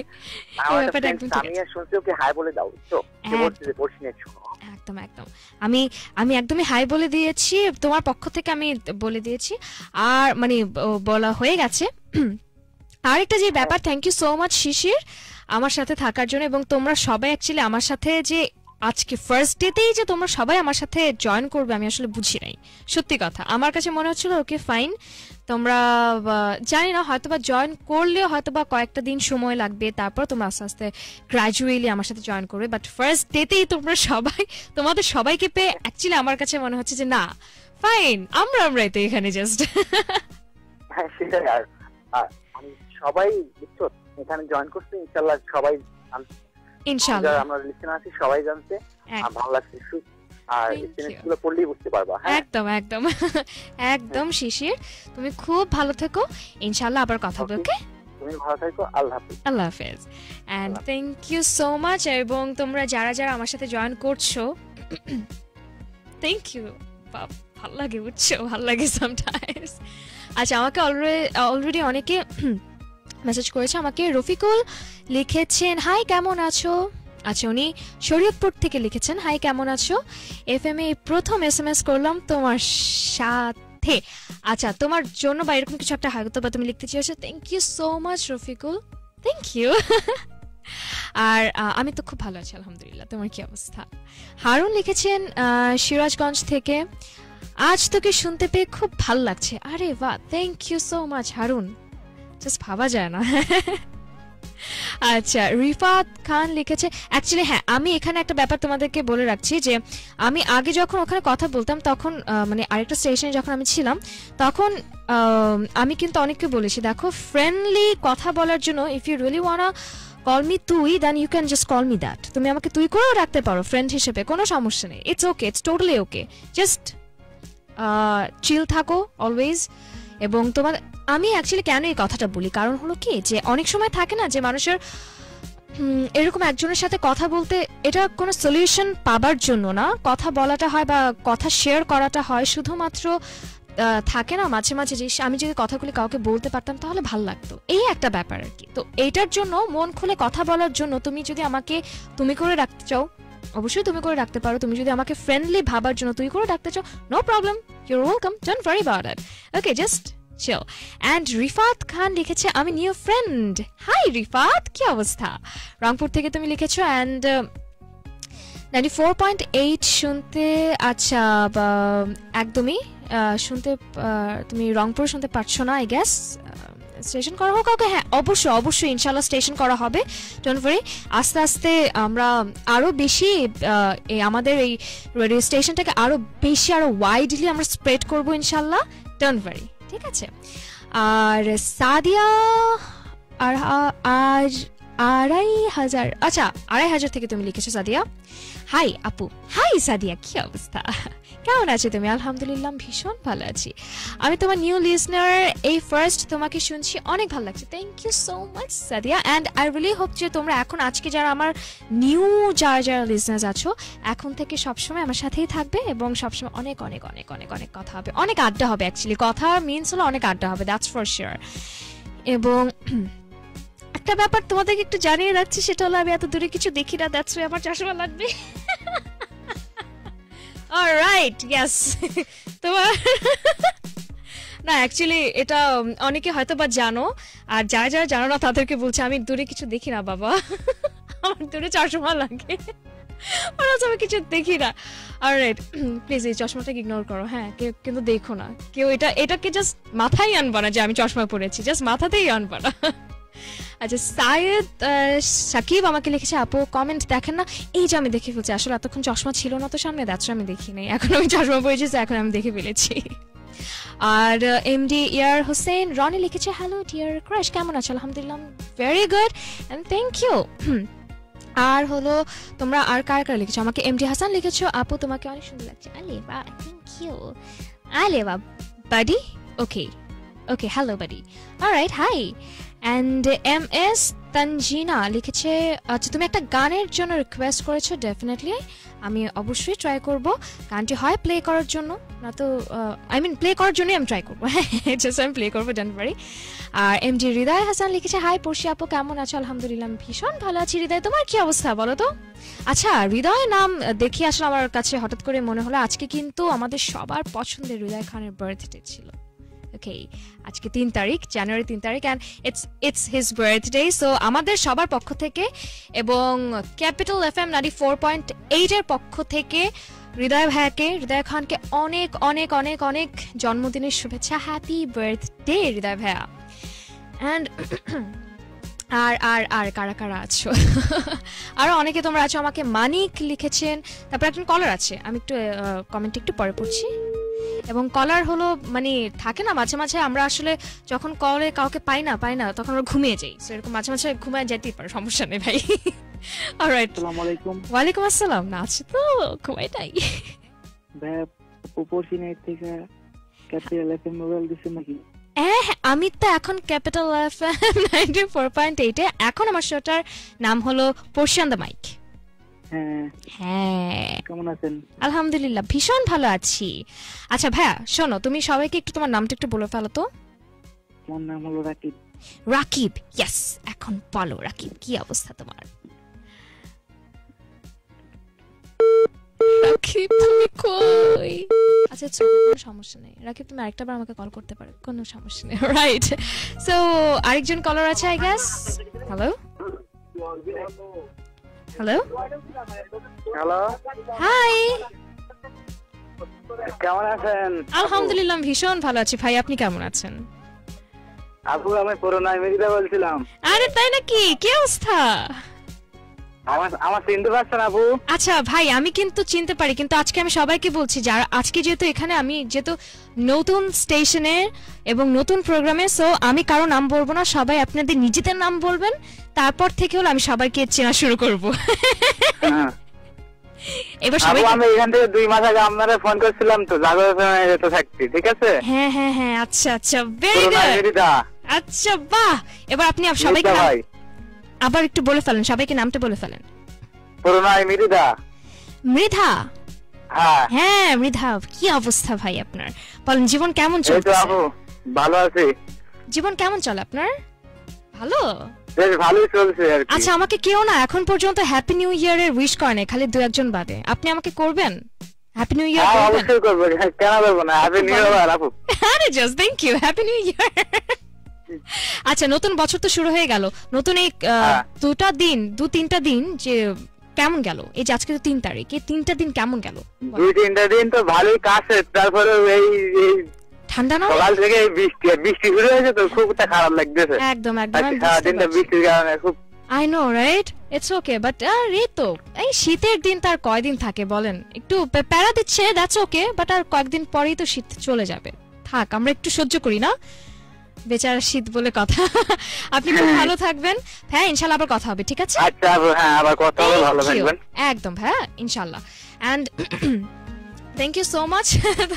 আমি শুনছি ওকে হাই বলে দাও তো, বলছি যে পড়ছি না শোনো। একদম একদম, আমি একদমই হাই বলে দিয়েছি, তোমার পক্ষ থেকে আমি বলে দিয়েছি, আর মানে বলা হয়ে গেছে। আরেকটা যে ব্যাপার, thank you so much Shishir আমার সাথে থাকার জন্য, এবং তোমরা সবাই অ্যাকচুয়ালি আমার সাথে যে আজকে ফার্স্ট ডেতেই যে তোমরা সবাই আমার সাথে জয়েন করবে আমি আসলে বুঝি নাই, সত্যি কথা। আমার কাছে মনে হচ্ছিল ওকে ফাইন, তোমরা জানি না হয়তোবা জয়েন করলেও হয়তোবা কয়েকটা দিন সময় লাগবে, তারপর তোমরা আস্তে আস্তে গ্র্যাজুয়ালি আমার সাথে জয়েন করবে, বাট ফার্স্ট ডেতেই তোমরা সবাই, তোমাদের সবাইকে পেয়ে অ্যাকচুয়ালি আমার কাছে মনে হচ্ছে যে না ফাইন, আমরাই তো এখানে জাস্ট। হ্যাঁ সেটাই, আর আমি সবাই বুঝছো এখানে জয়েন করছি, ইনশাআল্লাহ সবাই ইনশাআল্লাহ আমরা লিসেনার আছি সবাই জানতে, ভালো লাগছে, আর এসএমএসগুলো পড়লেই বুঝতে পারবা। একদম একদম একদম শিশির, তুমি খুব ভালো থেকো, ইনশাআল্লাহ আবার কথা হবে। ওকে, তুমি ভালো থেকো, আল্লাহ হাফেজ। আল্লাহ হাফেজ, and thank you so much. এবং তোমরা যারা যারা আমার সাথে জয়েন করছো, থ্যাংক ইউ, ভালো লাগে বুঝছো, ভালো লাগে সামটাইমস। আচ্ছা, আমাকে অলরেডি অনেকে মেসেজ করেছে, আমাকে রফিকুল লিখেছেন হাই কেমন আছো। আচ্ছা, উনি শরীয়তপুর থেকে লিখেছেন হাই কেমন আছো, এফএম এ প্রথম এসএমএস করলাম তোমার সাথে। আচ্ছা, তোমার জন্য বা এরকম কিছু একটা হয়তো বা তুমি লিখতে চেয়েছো, thank you so much Rafiqul, thank you. আর আমি তো খুব ভালো আছি আলহামদুলিল্লাহ, তোমার কি অবস্থা? হারুন লিখেছেন সিরাজগঞ্জ থেকে, আজ তোকে শুনতে পেয়ে খুব ভালো লাগছে। আরে বাহ, thank you so much Harun, just ভাবা যায় না। আচ্ছা, রিফাত খান লিখেছে, অ্যাকচুয়ালি হ্যাঁ আমি এখানে একটা ব্যাপার তোমাদেরকে বলে রাখছি, যে আমি আগে যখন ওখানে কথা বলতাম তখন মানে আরেকটা স্টেশনে যখন আমি ছিলাম তখন আমি কিন্তু অনেককে বলেছি, দেখো ফ্রেন্ডলি কথা বলার জন্য if you really wanna call me তুই, then you can just call me that. তুমি আমাকে তুই করেও রাখতে পারো ফ্রেন্ড হিসেবে, কোনো সমস্যা নেই, it's okay, it's totally okay, just chill থাকো অলওয়েজ। এবং তোমার আমি অ্যাকচুয়ালি কেন এই কথাটা বলি, কারণ হলো কি, যে অনেক সময় থাকে না যে মানুষের এরকম একজনের সাথে কথা বলতে, এটা কোনো সলিউশন পাবার জন্য না কথা বলাটা হয় বা কথা শেয়ার করাটা হয়, শুধুমাত্র থাকে না মাঝে মাঝে যে আমি যদি কথাগুলি কাউকে বলতে পারতাম তাহলে ভালো লাগতো, এই একটা ব্যাপার আর কি। তো এইটার জন্য মন খুলে কথা বলার জন্য তুমি যদি আমাকে তুমি করে রাখতে চাও, অবশ্যই তুমি করে রাখতে পারো। তুমি যদি আমাকে ফ্রেন্ডলি ভাবার জন্য তুই করে রাখতে চাও, no problem, your welcome, don't worry about it, okay, just chill. And Rifat Khan লিখেছে আমি নিউ ফ্রেন্ড। হাই রিফাত, কি অবস্থা? রংপুর থেকে তুমি লিখেছো, অ্যান্ড 94.8 শুনতে, আচ্ছা একদমই শুনতে, তুমি রংপুর শুনতে পারছো না আই গেস, স্টেশন করা হোক। ওকে, হ্যাঁ অবশ্যই অবশ্যই ইনশাল্লাহ স্টেশন করা হবে, ডোন্ট ওয়ারি। আস্তে আস্তে আমরা আরও বেশি আমাদের এই রেডিও স্টেশনটাকে আরও বেশি আরও ওয়াইডলি আমরা স্প্রেড করবো ইনশাল্লাহ, ডোন্ট ওয়ারি, ঠিক আছে। আর সাদিয়া আর 2500, আচ্ছা 2500 থেকে তুমি লিখেছো সাদিয়া। হাই আপু, হাই সাদিয়া, কি অবস্থা, কেমন আছো তুমি? আলহামদুলিল্লাহ ভীষণ ভালো আছি। আমি তোমার নিউ লিসনার, এই ফার্স্ট তোমাকে শুনছি, অনেক ভালো লাগছে, thank you so much Sadia. And I really hope যে তোমরা এখন আজকে যারা আমার নিউ যারা লিসনার্স আছো, এখন থেকে সবসময় আমার সাথেই থাকবে এবং সবসময় অনেক অনেক অনেক অনেক অনেক কথা হবে, অনেক আড্ডা হবে। অ্যাকচুয়ালি কথা মিনস হলো অনেক আড্ডা হবে, দ্যাটস ফর শিওর। এবং একটা ব্যাপার তোমাদেরকে একটু জানিয়ে রাখছি, সেটা হলো আমি এত দূরে কিছু দেখি না, দ্যাটস ওয়াই আমার চশমা লাগবে। Alright, yes. তোমার না অ্যাকচুয়ালি এটা অনেকে হয়তো বা জানো, আর যারা যারা জানো না তাদেরকে বলছে আমি দূরে কিছু দেখি না বাবা, আমার দূরে চশমা লাগে, আমি কিছু দেখি না। অলরাইট, প্লিজ এই চশমাটাকে ইগনোর করো, হ্যাঁ কেউ কিন্তু দেখো না, কেউ এটাকে জাস্ট মাথায় আনবা না যে আমি চশমা পরেছি, জাস্ট মাথাতেই আনবা না। আচ্ছা, সায়েদ সাকিব আমাকে লিখেছে আপু কমেন্ট দেখেন না, এই যে আমি দেখে ফেলছি, আসলে এতক্ষণ চশমা ছিল না তো সামনে, দ্যাটস আমি দেখি নাই, এখন আমি চশমা পরেছি, এখন আমি দেখে ফেলেছি। আর এমডি ইয়ার হোসেন রনি লিখেছে হ্যালো ডিয়ার ক্রাশ, কেমন আছো? আলহামদুলিল্লাহ very good and thank you. আর হলো তোমরা আর কার কার লিখেছো? আমাকে এমডি হাসান লিখেছো আপু তোমাকে অনেক সুন্দর লাগছে, আলে বা থ্যাংক ইউ, আলে বা বাডি, ওকে Okay, hello buddy. All right, hi. And MS Tanzina লিখেছে আচ্ছা তুমি একটা গানের জন্য রিকোয়েস্ট করেছো, ডেফিনেটলি আমি অবশ্যই ট্রাই করব। গানটি হয় প্লে করার জন্য, না তো আই মিন প্লে করার জন্যই আমি ট্রাই করবো, জাস্ট আমি প্লে করবো, ডোন্ট ওয়ারি। আর এমজি হৃদয় হাসান লিখেছে হাই পড়শি আপু কেমন আছো? আলহামদুলিল্লাহ আমি ভীষণ ভালো আছি। হৃদয় তোমার কি অবস্থা বলো তো? আচ্ছা হৃদয় নাম দেখি আসলে আমার কাছে হঠাৎ করে মনে হলো আজকে কিন্তু আমাদের সবার পছন্দের হৃদয় খানের বার্থডে ছিল। ওকে, আজকে 3 তারিখ, জানুয়ারি 3 তারিখ, and it's his birthday. So আমাদের সবার পক্ষ থেকে এবং ক্যাপিটাল FM 94.8 এর পক্ষ থেকে হৃদয় খানকে অনেক অনেক অনেক অনেক জন্মদিনের শুভেচ্ছা। হ্যাপি বার্থডে হৃদয় ভাইয়া। অ্যান্ড আর আর আর কারা কারা আছো? আরো অনেকে তোমরা আছো। আমাকে মানিক লিখেছেন, তারপর একজন কলার আছে, আমি একটু কমেন্ট একটু পরে পড়ছি। এবং কলার হলো মানে থাকে না মাঝে মাঝে আমরা আসলে যখন কলে কাউকে পাই না তখন আমরা ঘুমিয়ে যাই, সো এরকম মাঝে মাঝে ঘুমিয়ে যেতেই পারে, সমস্যা নেই ভাই। অলরাইট, আসসালামু আলাইকুম। ওয়ালাইকুম আসসালাম। না আছে তো ঘুমাই নাই ভাই, প্রপোর্শনাল থেকে ক্যাপিটাল এফএম মোবাইল দিছেন নাকি? আমি তো এখন ক্যাপিটাল FM 94.8 এ, এখন আমার শোটার নাম হলো পড়শি অন দ্য মাইক। হ্যাঁ, কেমন আছেন? আলহামদুলিল্লাহ ভীষণ ভালো আছি। আচ্ছা ভাইয়া শোনো, তুমি সবাইকে একটু তোমার নামটা একটু বলে ফেলো তো। আমার নাম হলো রাকিব। রাকিব, ইয়েস। এখন বলো রাকিব, কি অবস্থা তোমার? রাকিব তুমি কই? আচ্ছা কোনো সমস্যা নেই রাকিব, তুমি আরেকটাবার আমাকে কল করতে পারো, কোনো সমস্যা নেই। রাইট, সো আরেকজন কলার আছে I guess. Hello hello hello, hi, কেমন আছেন? আলহামদুলিল্লাহ ভীষণ ভালো আছি ভাই, আপনি কেমন আছেন? আপু আমি পুরোনো মেরিদা বলছিলাম। আরে তাই নাকি, কি অবস্থা? আমার চিনতে পারছেন আপু? আচ্ছা ভাই আমি কিন্তু চিনতে পারি, কিন্তু আজকে আমি সবাইকে বলছি যারা আজকে যেহেতু এখানে আমি যেহেতু নতুন স্টেশনে এবং নতুন প্রোগ্রামে, সো আমি কারো নাম বলবো না, সবাই আপনাদের নিজেদের নাম বলবেন, তারপর থেকে হলো আমি সবাইকে চেনা শুরু করব। এবার সবাই আমি এখান থেকে 2 মাস আগে আপনারে ফোন করছিলাম তো, জাগরণে যেত থাকতি, ঠিক আছে? হ্যাঁ হ্যাঁ হ্যাঁ, আচ্ছা আচ্ছা, ভেরি গুড। আচ্ছা বাহ, এবার আপনি সবাইকে আবার একটু বলে ফেলেন, সবাইকে নামটা বলে ফেলেন। পুরোনো মৃধা। মৃধা, হ্যাঁ হ্যাঁ মৃধা, কি অবস্থা ভাই আপনার? বলেন জীবন কেমন চলছে? আপু ভালো আছি। জীবন কেমন চলে আপনার? ভালো, বেশ ভালোই চলছে আর কি। আচ্ছা আমাকে কেউ না এখন পর্যন্ত হ্যাপি নিউ ইয়ার এর উইশ করে না, খালি 2-1 বাদে। আপনি আমাকে করবেন হ্যাপি নিউ ইয়ার? হ্যাঁ অবশ্যই করব, কেন করব না। হ্যাপি নিউ ইয়ার আপু। আরে just thank you, happy new year. আচ্ছা নতুন বছর তো শুরু হয়ে গেল, নতুন এই 2-3টা দিন যে কেমন গেল? এই যে আজকে তো 3 তারিখ, এই 3টা দিন কেমন গেল? 2-3টা দিন তো ভালোই কাছে, তারপরে এই ঠান্ডা না, সকাল থেকে বৃষ্টি শুরু হয়েছে তো খুব খারাপ লাগতেছে। একদম একদম, সারাদিনটা বৃষ্টির কারণে খুব। I know right, it's okay, but আরে তো এই শীতের দিন তার কয়দিন থাকে বলেন? একটু প্যারা দিচ্ছে, দ্যাটস ওকে, বাট আর কয়েকদিন পরেই তো শীত চলে যাবে। থাক, আমরা একটু সহ্য করি না, বেচারা শীত বলে কথা। আপনি খুব ভালো থাকবেন হ্যাঁ, ইনশাআল্লাহ আবার কথা হবে, ঠিক আছে? আচ্ছা হ্যাঁ, আবার কথা হবে, ভালো থাকবেন একদম হ্যাঁ ইনশাআল্লাহ। And thank you so much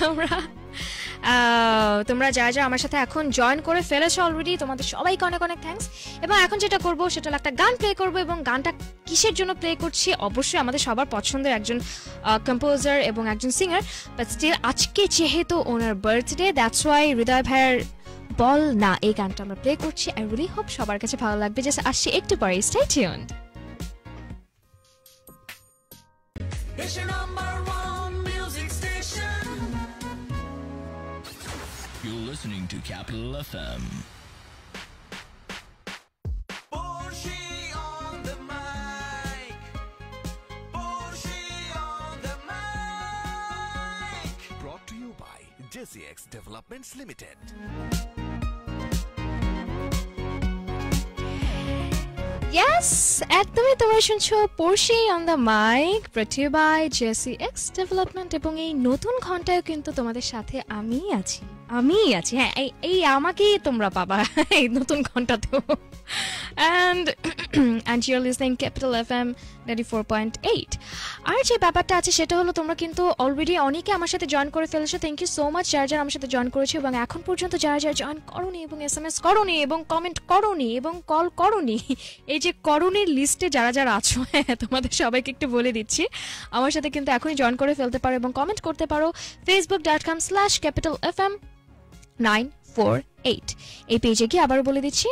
তোমরা যা আমার সাথে এখন জয়েন করে ফেলেছো অলরেডি, তোমাদের সবাইকে অনেক অনেক থ্যাঙ্কস। এবং এখন যেটা করবো সেটা হলো একটা গান প্লে করবো, এবং গানটা কিসের জন্য প্লে করছি? অবশ্যই আমাদের সবার পছন্দের একজন কম্পোজার এবং একজন সিঙ্গার, বাট স্টিল আজকে যেহেতু ওনার বার্থডে, দ্যাটস ওয়াই হৃদয় ভাইয়ের বল না এই গানটা আমরা প্লে করছি। আই রিয়েলি হোপ সবার কাছে ভালো লাগবে। জাস্ট আসছি একটু পরে, stay tuned. You're listening to Capital FM. Porshi on the mic. Porshi on the mic. Brought to you by JCX Developments Limited. Yes, একদমই তোমরা শুনছো Porshi on the mic, brought to you by JCX Development, এবং এই নতুন ঘন্টায় কিন্তু তোমাদের সাথে আমি আছি। হ্যাঁ এই আমাকেই তোমরা পাবা এই নতুন ঘন্টাতেও। and you're listening Capital FM 94.8 আর যে ব্যাপারটা আছে সেটা হলো তোমরা কিন্তু অলরেডি অনেকে আমার সাথে জয়েন করে ফেলেছো থ্যাংক ইউ সো মাচ যারা যারা আমার সাথে জয়েন করেছো এবং এখন পর্যন্ত যারা যারা জয়েন করোনি এবং এসএমএস করোনি এবং কমেন্ট করোনি এবং কল করোনি এই যে করোনির লিস্টে যারা যারা আছো হ্যাঁ তোমাদের সবাইকে একটু বলে দিচ্ছি আমার সাথে কিন্তু এখনই জয়েন করে ফেলতে পারো এবং কমেন্ট করতে পারো facebook.com/capitalfm948 এই পেজে গিয়ে আবার বলে দিচ্ছি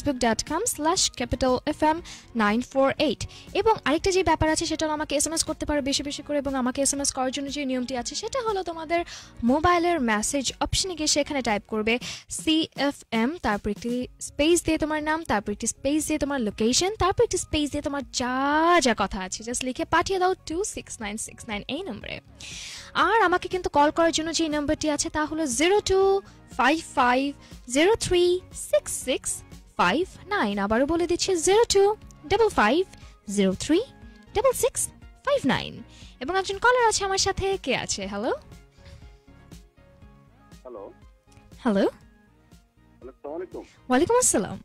facebook.com/capitalfm948 এবং আরেকটা যে ব্যাপার আছে সেটা হলো আমাকে এসএমএস করতে পারো বেশি বেশি করে এবং আমাকে এসএমএস করার জন্য যে নিয়মটি আছে সেটা হলো তোমাদের মোবাইলের মেসেজ অপশনে গিয়ে সেখানে টাইপ করবে CFM তারপর একটি স্পেস দিয়ে তোমার নাম তারপর একটি স্পেস দিয়ে তোমার লোকেশন তারপর একটি স্পেস দিয়ে তোমার যা যা কথা আছে জাস্ট লিখে পাঠিয়ে দাও 26969 এই নম্বরে আর আমাকে কিন্তু কল করার জন্য যে নাম্বারটি আছে তা হলো 0255036659 আবারও বলে দিচ্ছি 0255036659 এবং একজন কলার আছে আমার সাথে কে আছে হ্যালো হ্যালো হ্যালো আসসালামু আলাইকুম ওয়ালাইকুম আসসালাম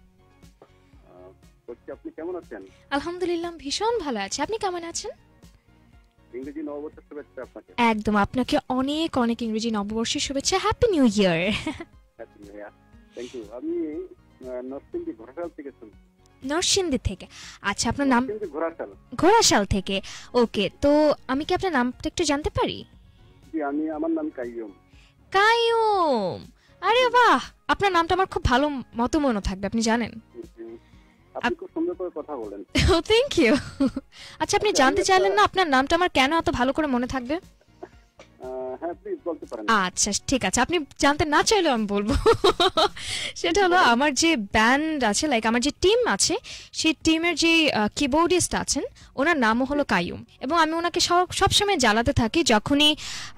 আপনি কেমন আছেন আলহামদুলিল্লাহ ভীষণ ভালো আছি আপনি কেমন আছেন ইংরেজি নববর্ষের শুভেচ্ছা আপনাকে একদম আপনাকে অনেক অনেক ইংরেজি নববর্ষের শুভেচ্ছা happy new year happy new year thank you আমি নরসিংদী ঘোড়াশাল থেকে শুনছি নরসিংদী থেকে আচ্ছা আপনার নাম নরসিংদী ঘোড়াশাল ঘোড়াশাল থেকে ওকে তো আমি কি আপনার নামটা একটু জানতে পারি জি আমার নাম কাইয়ুম কাইয়ুম আরে বাহ আপনার নামটা আমার খুব ভালো মতো মনে থাকবে আপনি জানেন আপনি খুব সুন্দর করে কথা বলেন ও থ্যাংক ইউ আচ্ছা আপনি জানতে চাইলেন না আপনার নামটা আমার কেন এত ভালো করে মনে থাকবে হ্যাঁ প্লিজ বলতে পারেন আচ্ছা ঠিক আছে আপনি জানতে না চাইলেও আমি বলবো সেটা হলো আমার যে ব্যান্ড আছে লাইক আমার যে টিম আছে সেই টিমের যে কিবোর্ডিস্ট আছেন ওনার নামও হলো কাইয়ুম এবং আমি ওনাকে সবসময় জ্বালাতে থাকি যখনই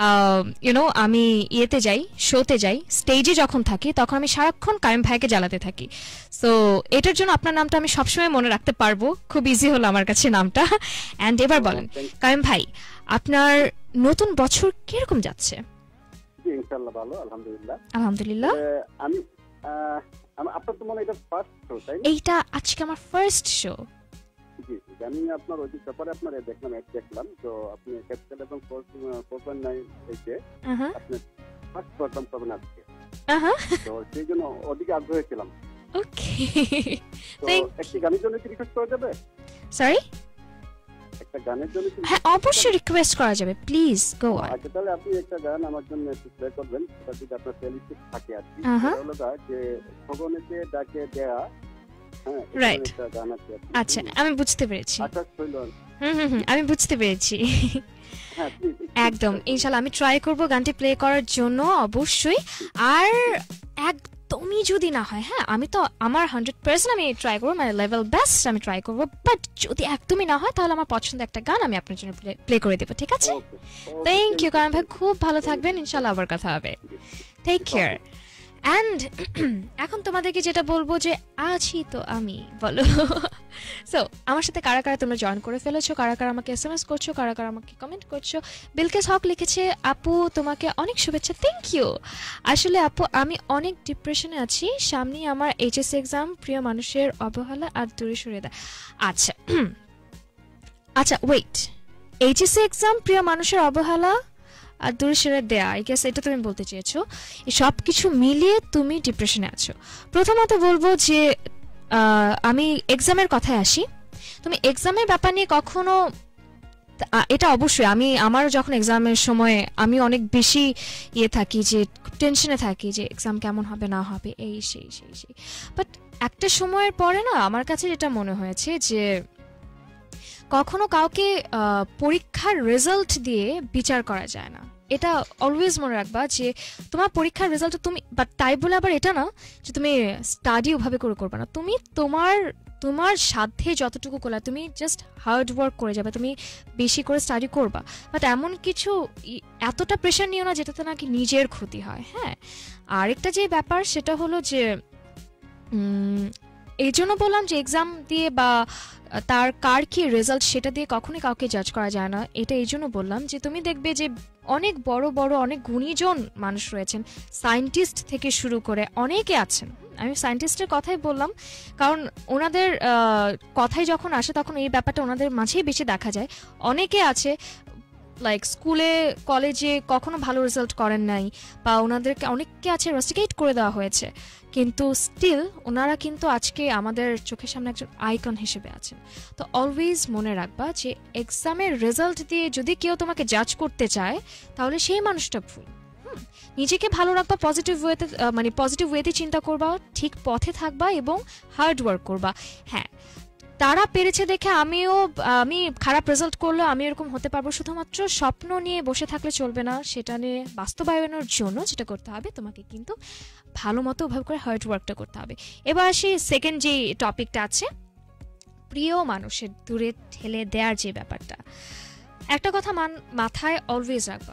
আমি ইয়েতে যাই শোতে যাই স্টেজে যখন থাকি তখন আমি সারাক্ষণ কাইয়ুম ভাইকে জ্বালাতে থাকি সো এটার জন্য আপনার নামটা আমি সবসময় মনে রাখতে পারবো খুব ইজি হলো আমার কাছে নামটা অ্যান্ড এবার বলেন কাইয়ুম ভাই আপনার নতুন বছর কিরকম যাচ্ছে জি ইনশাআল্লাহ ভালো আলহামদুলিল্লাহ আলহামদুলিল্লাহ আমি আপনার তো মনে এটা ফার্স্ট শো তাই এইটা আজকে আমার ফার্স্ট শো জি আমি আপনার ওই ব্যাপারে আপনার দেখলাম তো আপনি ক্যাপিটাল এবং 4.9 এসে আপনি ফার্স্ট প্রোগ্রাম করবেন আজকে তো সেই জন্য অধিক আগ্রহী ছিলাম ওকে তো একটি গানের জন্য কি রিকোয়েস্ট করা যাবে সরি একটা গানের জন্য হ্যাঁ অবশ্যই রিকোয়েস্ট করা যাবে প্লিজ গো অন আচ্ছা তাহলে আপনি একটা গান আমার জন্য একটু প্লে করবেন সেটা যদি আপনার প্লেলিস্টে থাকে আর কি হলো যে ভগবানকে ডাকে দেয়া হ্যাঁ রাইট একটা গান আছে আচ্ছা আমি বুঝতে পেরেছি আচ্ছা কইলেন আমি বুঝতে পেরেছি হ্যাঁ প্লিজ একদম ইনশাআল্লাহ আমি ট্রাই করব গানটি প্লে করার জন্য অবশ্যই আর একদমই যদি না হয় হ্যাঁ আমি তো আমার 100% আমি ট্রাই করব মানে লেভেল বেস্ট আমি ট্রাই করব বাট যদি একদমই না হয় তাহলে আমার পছন্দের একটা গান আমি আপনার জন্য প্লে করে দেব ঠিক আছে থ্যাংক ইউ কারণ ভাই খুব ভালো থাকবেন ইনশাআল্লাহ আবার কথা হবে টেক কেয়ার অ্যান্ড এখন তোমাদেরকে যেটা বলবো যে আছি তো আমি বলো সো আমার সাথে কারা কারা তোমরা জয়েন করে ফেলেছো কারা কারা আমাকে এসএমএস করছো কারা কারা আমাকে কমেন্ট করছো বিলকেস হক লিখেছে আপু তোমাকে অনেক শুভেচ্ছা থ্যাংক ইউ আসলে আপু আমি অনেক ডিপ্রেশনে আছি সামনে আমার এইচএসসি এক্সাম প্রিয় মানুষের অবহেলা আর দূরে সরিয়ে দেয় আচ্ছা আচ্ছা ওয়েট এইচএসসি এক্সাম প্রিয় মানুষের অবহেলা আর দূরে সরে দেয়া আই গেস এটা তুমি বলতে চেয়েছো এই সব কিছু মিলিয়ে তুমি ডিপ্রেশনে আছো প্রথমত বলবো যে আমি এক্সামের কথায় আসি তুমি এক্সামের ব্যাপার নিয়ে কখনো এটা অবশ্যই আমার যখন এক্সামের সময় আমি অনেক বেশি থাকি যে টেনশনে থাকি যে এক্সাম কেমন হবে না হবে এই সেই বাট একটা সময়ের পরে না আমার কাছে যেটা মনে হয়েছে যে কখনো কাউকে পরীক্ষার রেজাল্ট দিয়ে বিচার করা যায় না এটা অলওয়েজ মনে রাখবা যে তোমার পরীক্ষার রেজাল্ট তুমি বাট তাই বলে আবার এটা না যে তুমি স্টাডি ওভাবে করে করবে না তুমি তোমার সাধ্যে যতটুকু করলা তুমি জাস্ট হার্ড ওয়ার্ক করে যাবে তুমি বেশি করে স্টাডি করবা বাট এমন কিছু এতটা প্রেশার নিও না যেটাতে নাকি নিজের ক্ষতি হয় হ্যাঁ আরেকটা যে ব্যাপার সেটা হলো যে এই জন্য বললাম যে এক্সাম দিয়ে বা তার কার কি রেজাল্ট সেটা দিয়ে কখনোই কাউকে জাজ করা যায় না। এটা এই জন্য বললাম যে তুমি দেখবে যে অনেক বড় বড় অনেক গুণীজন মানুষ রয়েছেন, সায়েন্টিস্ট থেকে শুরু করে অনেকে আছেন। আমি সায়েন্টিস্টের কথাই বললাম কারণ ওনাদের কথাই যখন আসে তখন এই ব্যাপারটা ওনাদের মাঝেই বেশি দেখা যায়। অনেকে আছে লাইক স্কুলে কলেজে কখনো ভালো রেজাল্ট করেন নাই, বা ওনাদেরকে অনেককে আছে রাস্টিকেট করে দেওয়া হয়েছে, কিন্তু স্টিল ওনারা কিন্তু আজকে আমাদের চোখের সামনে একজন আইকন হিসেবে আছেন। তো অলওয়েজ মনে রাখবা যে এক্সামের রেজাল্ট দিয়ে যদি কেউ তোমাকে জাজ করতে চায় তাহলে সেই মানুষটা ভুল। নিজেকে ভালো রাখবা, পজিটিভ ওয়েতে মানে পজিটিভ ওয়েতে চিন্তা করবা, ঠিক পথে থাকবা এবং হার্ড ওয়ার্ক করবা। হ্যাঁ, তারা পেরেছে দেখে আমি খারাপ রেজাল্ট করলে আমি এরকম হতে পারবো, শুধুমাত্র স্বপ্ন নিয়ে বসে থাকলে চলবে না। সেটা নিয়ে বাস্তবায়নের জন্য যেটা করতে হবে তোমাকে কিন্তু ভালো মতো ওভাবে করে হার্ড ওয়ার্কটা করতে হবে। এবার আসি সেকেন্ড যে টপিকটা আছে, প্রিয় মানুষের দূরে ঠেলে দেওয়ার যে ব্যাপারটা। একটা কথা মাথায় অলওয়েজ রাখবা,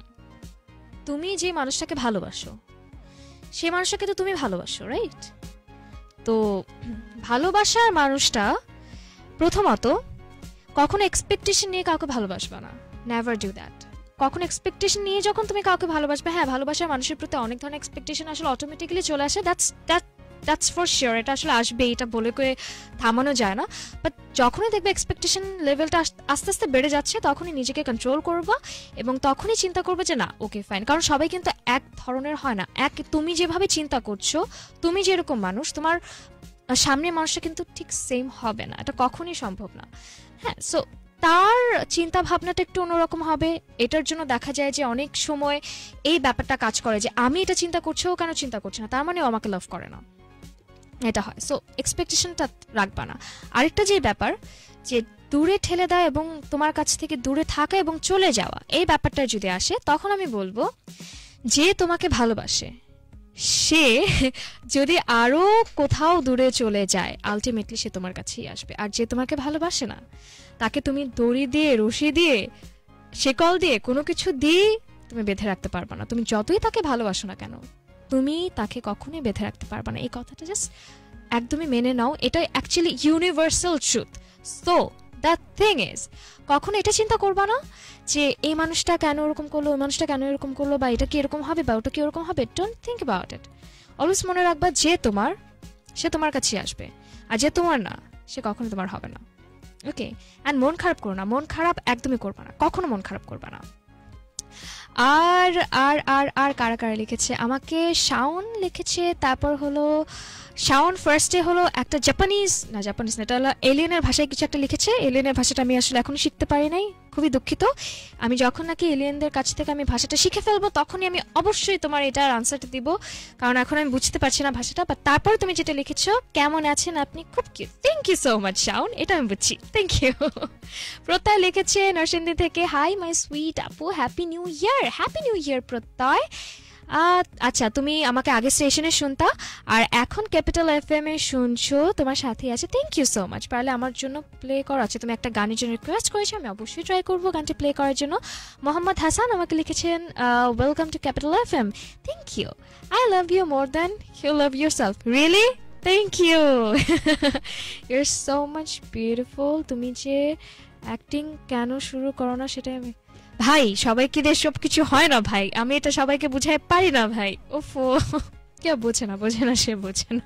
তুমি যে মানুষটাকে ভালোবাসো সেই মানুষটাকে তো তুমি ভালোবাসো, রাইট? তো ভালোবাসার মানুষটা প্রথমত কখনো এক্সপেকটেশন নিয়ে কাউকে ভালোবাসবে না, নেভার ডু দ্যাট। কখনো এক্সপেকটেশন নিয়ে যখন তুমি কাউকে ভালোবাসবে, হ্যাঁ ভালোবাসার মানুষের প্রতি অনেক ধরনের এক্সপেকটেশন আসলে অটোমেটিক্যালি চলে আসে, দ্যাটস ফর শিওর, এটা আসলে আসবে, এটা বলে করে থামানো যায় না। বাট যখনই দেখবে এক্সপেকটেশন লেভেলটা আস্তে আস্তে বেড়ে যাচ্ছে তখনই নিজেকে কন্ট্রোল করবা এবং তখনই চিন্তা করবে যে না ওকে ফাইন, কারণ সবাই কিন্তু এক ধরনের হয় না। তুমি যেভাবে চিন্তা করছো, তুমি যেরকম মানুষ, তোমার সামনের মানুষটা কিন্তু ঠিক সেম হবে না, এটা কখনই সম্ভব না। হ্যাঁ, সো তার চিন্তা ভাবনাটা একটু অন্যরকম হবে। এটার জন্য দেখা যায় যে অনেক সময় এই ব্যাপারটা কাজ করে যে আমি এটা চিন্তা করছি, ও কেন চিন্তা করছে না, তার মানে ও আমাকে লাভ করে না, এটা হয়। সো এক্সপেকটেশনটা রাখবা না। আরেকটা যে ব্যাপার যে দূরে ঠেলে দেয় এবং তোমার কাছ থেকে দূরে থাকা এবং চলে যাওয়া, এই ব্যাপারটা যদি আসে তখন আমি বলবো যে তোমাকে ভালোবাসে সে যদি আরো কোথাও দূরে চলে যায় আলটিমেটলি সে তোমার কাছেই আসবে। আর যে তোমাকে ভালোবাসে না তাকে তুমি দড়ি দিয়ে, রশি দিয়ে, শেকল দিয়ে, কোনো কিছু দিয়ে তুমি বেঁধে রাখতে পারবে না। তুমি যতই তাকে ভালোবাসো না কেন, তুমি তাকে কখনোই বেঁধে রাখতে পারবে না। এই কথাটা জাস্ট একদমই মেনে নাও, এটা actually universal truth. So the thing is, কখনো এটা চিন্তা করবা না যে এই মানুষটা কেন এরকম করলো, ওই মানুষটা কেন এরকম করলো, বা এটা কি এরকম হবে বা ওটা কি এরকম হবে। Don't think about it. Always মনে রাখবা যে তোমার, সে তোমার কাছে আসবে, আর যে তোমার না সে কখনো তোমার হবে না। ওকে, অ্যান্ড মন খারাপ করো না, মন খারাপ একদমই করবা না, কখনো মন খারাপ করবা না। আর আর আর আর কারা কারা লিখেছে আমাকে, শাওন লিখেছে, তারপর হলো শাওন ফার্স্টে হলো একটা জাপানিজ না এটা হলো এলিয়েনের ভাষায় কিছু একটা লিখেছে। এলিয়েনের ভাষাটা আমি আসলে এখনো শিখতে পারি নাই, খুবই দুঃখিত। আমি যখন নাকি এলিয়েনদের কাছ থেকে আমি ভাষাটা শিখে ফেলবো তখনই আমি অবশ্যই তোমার এটার আনসারটা দিব, কারণ এখন আমি বুঝতে পারছি না ভাষাটা। বাট তারপর তুমি যেটা লিখেছো, কেমন আছেন আপনি, খুব cute, thank you so much Shaon, এটা আমি বুঝছি, থ্যাংক ইউ। প্রত্যয় লিখেছে নরসিংদী থেকে, হাই মাই সুইট আপু, happy new year. Happy new year Prottoy. আচ্ছা, তুমি আমাকে আগে স্টেশনে শুনতা আর এখন ক্যাপিটাল FM এ শুনছো, তোমার সাথে আছে, থ্যাংক ইউ সো মাচ। পারলে আমার জন্য প্লে করা আছে, তুমি একটা গানের জন্য রিকোয়েস্ট করেছো, আমি অবশ্যই ট্রাই করবো গানটি প্লে করার জন্য। মোহাম্মদ হাসান আমাকে লিখেছেন, welcome to Capital FM, thank you. I love you more than you love yourself, really, thank you. Your so much beautiful. তুমি যে অ্যাক্টিং কেন শুরু করো না সেটাই আমি, ভাই সবাইকে দিয়ে সব কিছু হয় না ভাই, আমি এটা সবাইকে বুঝাই পারি না ভাই। ওফো, কেউ বোঝে না সে বোঝে না।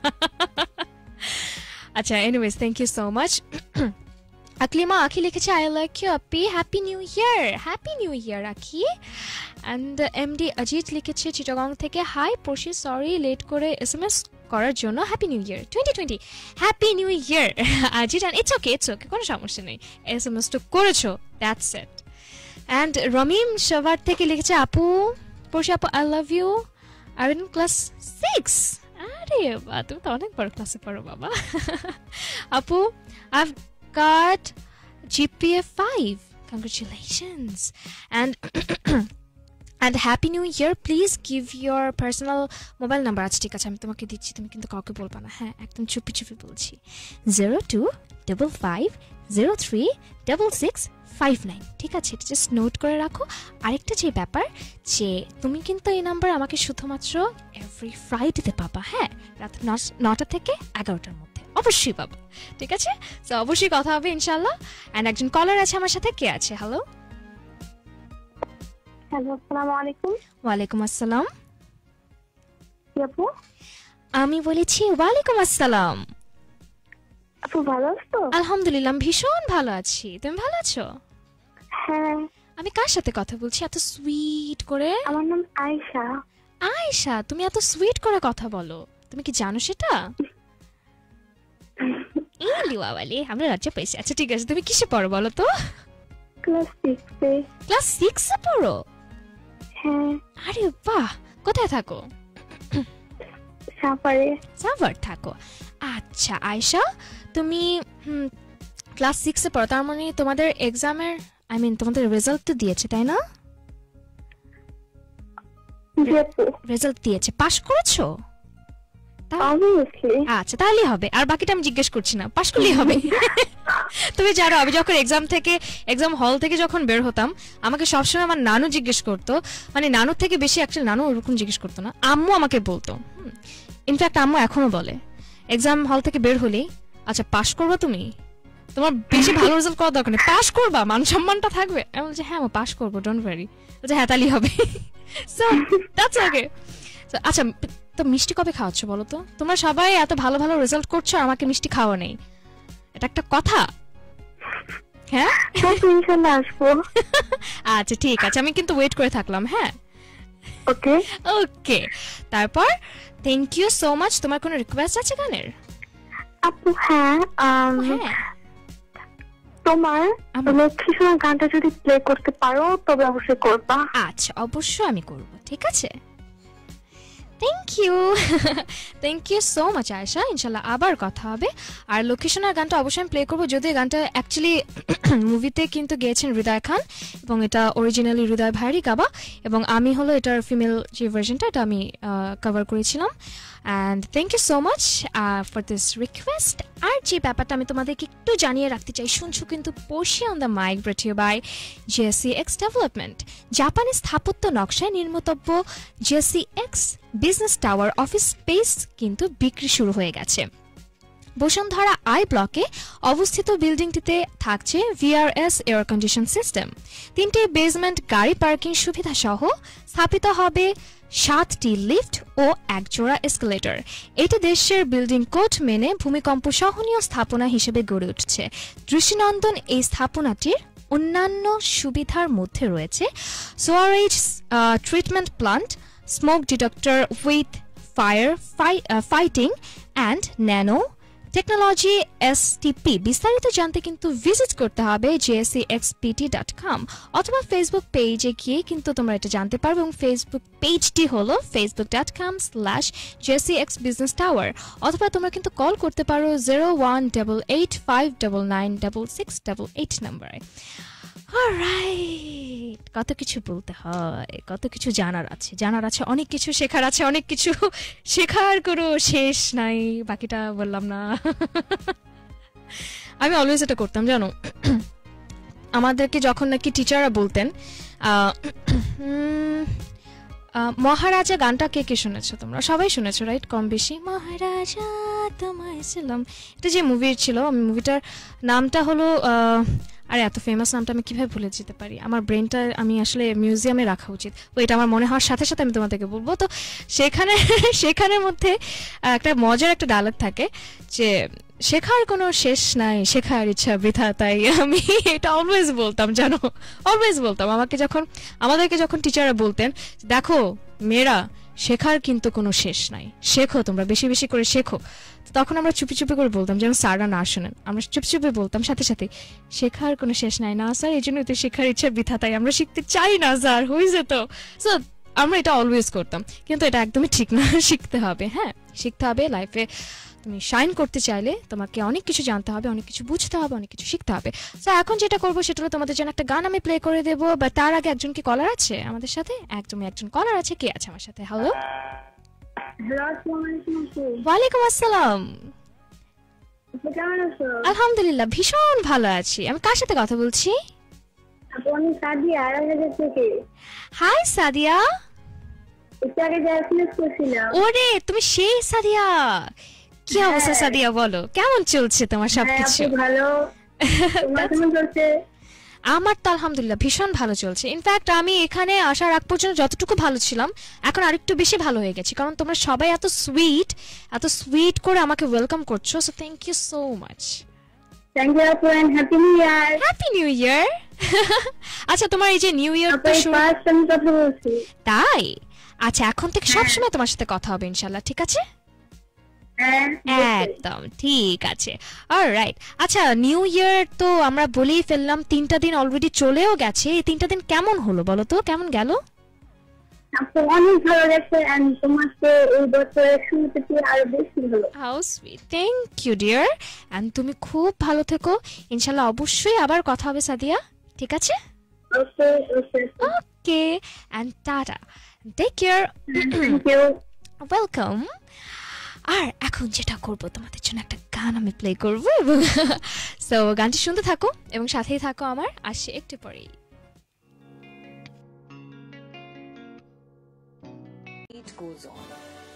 আচ্ছা, anyways thank you so much. Aklima Akhi লিখেছে, আই লাইক ইউ আপি, happy new year. Happy new year Akhi. And MD Ajit লিখেছে চিটাগং থেকে, হাই পড়শি, সরি লেট করে SMS করার জন্য, happy new year 2020, happy new year Ajit. It's okay, কোনো সমস্যা নেই, SMS তো করেছো, দ্যাটস ইট। অ্যান্ড রমিম সবার থেকে লিখেছে, আপু পড়শি আপু, আই লাভ ইউ, আর ইন ক্লাস 6। আরে বাবা, তুমি তো অনেক বড় ক্লাসে পড়ো বাবা। আপু, I've got GPA 5, congratulations, and happy new year. Please give your personal mobile number. আচ্ছা ঠিক আছে, আমি তোমাকে দিচ্ছি, তুমি কিন্তু কাউকে বলবা না, হ্যাঁ একদম চুপি চুপি বলছি। 0255036659, ঠিক আছে, এটা জাস্ট নোট করে রাখো। আরেকটা যে ব্যাপার, যে তুমি কিন্তু এই নাম্বার আমাকে শুধুমাত্র এভরি ফ্রাইডেতে পাবা, হ্যাঁ রাত 9টা থেকে 11টার মধ্যে। অবশ্যই পাবা, ঠিক আছে? তো অবশ্যই কথা হবে ইনশাআল্লাহ। এন্ড একজন কলার আছে আমার সাথে, কে আছে? হ্যালো হ্যালো, আসসালামু আলাইকুম। ওয়ালাইকুম আসসালাম। কি আপু? আমি বলেছি ওয়ালাইকুম আসসালাম। আপু ভালো আছো? আলহামদুলিল্লাহ, আমি ভীষণ ভালো আছি। তুমি ভালো আছো? হ্যাঁ। আমি কার সাথে কথা বলছি এত সুইট করে? আমার নাম আয়েশা। আয়েশা, তুমি এত সুইট করে কথা বলো, তুমি কি জানো সেটা? ইলি বাবালি, আমরা লজ্জা পেয়েছি। আচ্ছা ঠিক আছে, তুমি কিসে পড়ো বলো তো? ক্লাস 6 এ। ক্লাস 6 এ পড়ো? হ্যাঁ। আরে বাহ, কোথায় থাকো? সাভারে। সাভার থাকো, আচ্ছা। আয়েশা, তুমি ক্লাস 6 এ পড়ো, তার মানে তোমাদের এক্সামের তোমাদের রেজাল্ট তো দিয়েছে তাই না? রেজাল্ট দিয়েছে, পাস করেছো? অবভিয়াসলি। আচ্ছা তাহলেই হবে, আর বাকিটা আমি জিজ্ঞেস করছি না, পাস করলেই হবে। তুমি জানো আমি যখন এক্সাম হল থেকে যখন বের হতাম, আমাকে সবসময় আমার নানু জিজ্ঞেস করতো, মানে নানুর থেকে বেশি অ্যাকচুয়ালি নানু ওরকম জিজ্ঞেস করতো না, আম্মু আমাকে বলতো। ইনফ্যাক্ট আম্মু এখনো বলে এক্সাম হল থেকে বের হলেই, আচ্ছা পাস করবা তুমি, তোমার বেশি ভালো রেজাল্ট করা দরকার নেই, পাস করবা, মান সম্মানটা থাকবে। আমি বলছি হ্যাঁ আমি পাস করবো, ডোন্ট ওয়ারি। বলছে হ্যাঁ তাহলেই হবে। So that's okay. আচ্ছা তো মিষ্টি কবে খাওয়াচ্ছ বলো তো? তোমরা সবাই এত ভালো ভালো রেজাল্ট করছো, আর আমাকে মিষ্টি খাওয়া নেই, এটা একটা কথা? হ্যাঁ ইনশাআল্লাহ আসবো। আচ্ছা ঠিক আছে, আমি কিন্তু ওয়েট করে থাকলাম। হ্যাঁ ওকে ওকে। তারপর থ্যাংক ইউ সো মাচ। তোমার কোনো রিকোয়েস্ট আছে গানের? আপু হ্যাঁ, তোমার লক্ষ্মী সোনার গানটা যদি প্লে করতে পারো তবে অবশ্যই করবা। আচ্ছা অবশ্যই আমি করব, ঠিক আছে? Thank you so much Ayesha, ইনশাল্লাহ আবার কথা হবে। আর লোকেশনের গানটা অবশ্যই আমি প্লে করবো, যদিও গানটা অ্যাকচুয়ালি মুভিতে কিন্তু গেয়েছেন হৃদয় খান, এবং এটা অরিজিনালি হৃদয় ভাইয়েরই গাওয়া, এবং আমি হলো এটার ফিমেল যে ভার্সনটা এটা আমি কভার করেছিলাম। And thank you so much for this request. আর যে ব্যাপারটা আমি তোমাদেরকে একটু জানিয়ে রাখতে চাই, শুনছো কিন্তু Porshi on the mic, brought you by JCX development. জাপানি স্থাপত্য নকশায় নির্মিতব্য JCX business tower office space কিন্তু বিক্রি শুরু হয়ে গেছে। বসুন্ধরা আই ব্লকে অবস্থিত বিল্ডিংটিতে থাকছে VRS এয়ার কন্ডিশন সিস্টেম, 3টি বেসমেন্ট গাড়ি পার্কিং সুবিধা সহ স্থাপিত হবে 7টি লিফট ও 1 জোড়া এসকেলেটর। এটি দেশের বিল্ডিং কোড মেনে ভূমিকম্প সহনীয় স্থাপনা হিসেবে গড়ে উঠছে। দৃষ্টিনন্দন এই স্থাপনাটির অন্যান্য সুবিধার মধ্যে রয়েছে sewerage treatment plant, smoke detector with fire fighting and nano technology STP। বিস্তারিত জানতে কিন্তু ভিজিট করতে হবে jcxpt.com অথবা ফেসবুক পেজে গিয়ে কিন্তু তোমরা এটা জানতে পারবে, এবং ফেসবুক পেজটি হলো facebook.com/JCX Business Tower, অথবা তোমরা কিন্তু কল করতে পারো 0188599688 নম্বরে। অলরাইট, কত কিছু বলতে হয়, কত কিছু জানার আছে, অনেক কিছু শেখার আছে, অনেক কিছু শেখার কোনো শেষ নাই, বাকিটা বললাম না। আমি অলওয়েজ এটা করতাম জানো, আমাদেরকে যখন নাকি টিচাররা বলতেন মহারাজা গানটা কে কে শুনেছো? তোমরা সবাই শুনেছো রাইট, কম বেশি? মহারাজা তোমায় ছিলাম, এটা যে মুভির ছিল, মুভিটার নামটা হলো আরে এত ফেমাস নামটা আমি কিভাবে ভুলে যেতে পারি, আমার ব্রেনটা আমি আসলে মিউজিয়ামে রাখা উচিত, ওইটা আমার মনে হওয়ার সাথে সাথে আমি তোমাদেরকে বলবো। তো সেখানের মধ্যে একটা মজার একটা ডায়লগ থাকে যে শেখার কোনো শেষ নাই, শেখার ইচ্ছা বৃথা, তাই আমি এটা অলওয়েজ বলতাম জানো, অলওয়েজ বলতাম। আমাদেরকে যখন টিচাররা বলতেন দেখো মেয়েরা শেখার কিন্তু কোনো শেষ নাই, শেখো তোমরা, বেশি বেশি করে শেখো, তখন আমরা চুপি চুপি করে বলতাম, যেন স্যাররা না শোনেন, আমরা চুপি চুপি বলতাম সাথে সাথে শেখার কোনো শেষ নাই না স্যার, এই জন্যই তো শেখার ইচ্ছা বৃথা, তাই আমরা শিখতে চাই না স্যার, হয়ে যেত। সো আমরা এটা অলওয়েজ করতাম, কিন্তু এটা একদমই ঠিক না, শিখতে হবে। হ্যাঁ শিখতে হবে, লাইফে তুমি শাইন করতে চাইলে তোমাকে অনেক কিছু জানতে হবে, অনেক কিছু বুঝতে হবে, অনেক কিছু শিখতে হবে। তো এখন যেটা করবো সেটা হলো তোমাদের জন্য একটা গান আমি প্লে করে দেবো, বা তার আগে একজন কি কলার আছে আমাদের সাথে? একজন কলার আছে, কে আছে আমার সাথে? হ্যালো, ওয়ালাইকুম আসসালাম। আলহামদুলিল্লাহ ভীষণ ভালো আছি। আমি কার সাথে কথা বলছি? হাই সাদিয়া। ওরে তুমি সেই সাদিয়া, কি অবস্থা সাদিয়া, বলো কেমন চলছে তোমার সবকিছু? ভালো। তোমার কেমন চলছে? আমার তো আলহামদুলিল্লাহ ভীষণ ভালো চলছে। ইনফ্যাক্ট আমি এখানে আসার আগ পর্যন্ত যতটুকু ভালো ছিলাম এখন আরেকটু বেশি ভালো হয়ে গেছি, কারণ তোমরা সবাই এত সুইট করে আমাকে ওয়েলকাম করছো। So thank you so much. Thank you আপু, and happy new year. Happy new year. আচ্ছা, তোমার এই যে নিউ ইয়ার তো ফার্স্ট টাইম কথা বলছি। তাই? আচ্ছা, এখন থেকে সবসময় তোমার সাথে কথা হবে ইনশাআল্লাহ, ঠিক আছে? একদম ঠিক আছে। অলরাইট। আচ্ছা, নিউ ইয়ার তো আমরা বলেই ফেললাম, 3টা দিন অলরেডি চলেও গেছে। এই 3টা দিন কেমন হলো বলো তো, কেমন গেল? অনেক ভালো লাগছে, এন্ড তোমাকে এই বছরের শুরুতে আরো বেশি হলো। How sweet, thank you dear. And তুমি খুব ভালো থেকো, ইনশাআল্লাহ অবশ্যই আবার কথা হবে সাদিয়া, ঠিক আছে? Okay okay okay, and tata, take care. Thank you, welcome. আর এখন যেটা করব, তোমাদের জন্য একটা গান আমি প্লে করব, এবং সো গানটি শুনতে থাকো এবং সাথেই থাকো আমার। আসছে একটু পরেই। It goes on.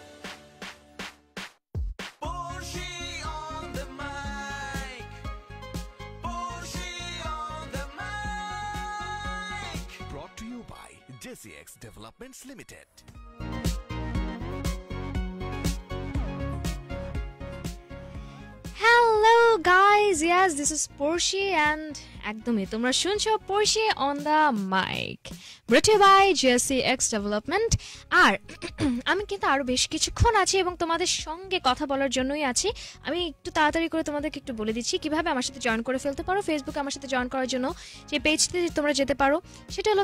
Porshi on the mic. Porshi on the mic. Brought to you by JCX Developments Limited. Hello guys, yes, this is Porshi and একদমই তোমরা শুনছো Porshi on the mic, brought to you by JCX Development. আর আমি কিন্তু আরো বেশ কিছুক্ষণ আছি এবং তোমাদের সঙ্গে কথা বলার জন্যই আছি। আমি একটু তাড়াতাড়ি করে তোমাদেরকে একটু বলে দিচ্ছি কিভাবে আমার সাথে জয়েন করে ফেলতে পারো। ফেসবুকে আমার সাথে জয়েন করার জন্য যে পেজতে তোমরা যেতে পারো সেটা হলো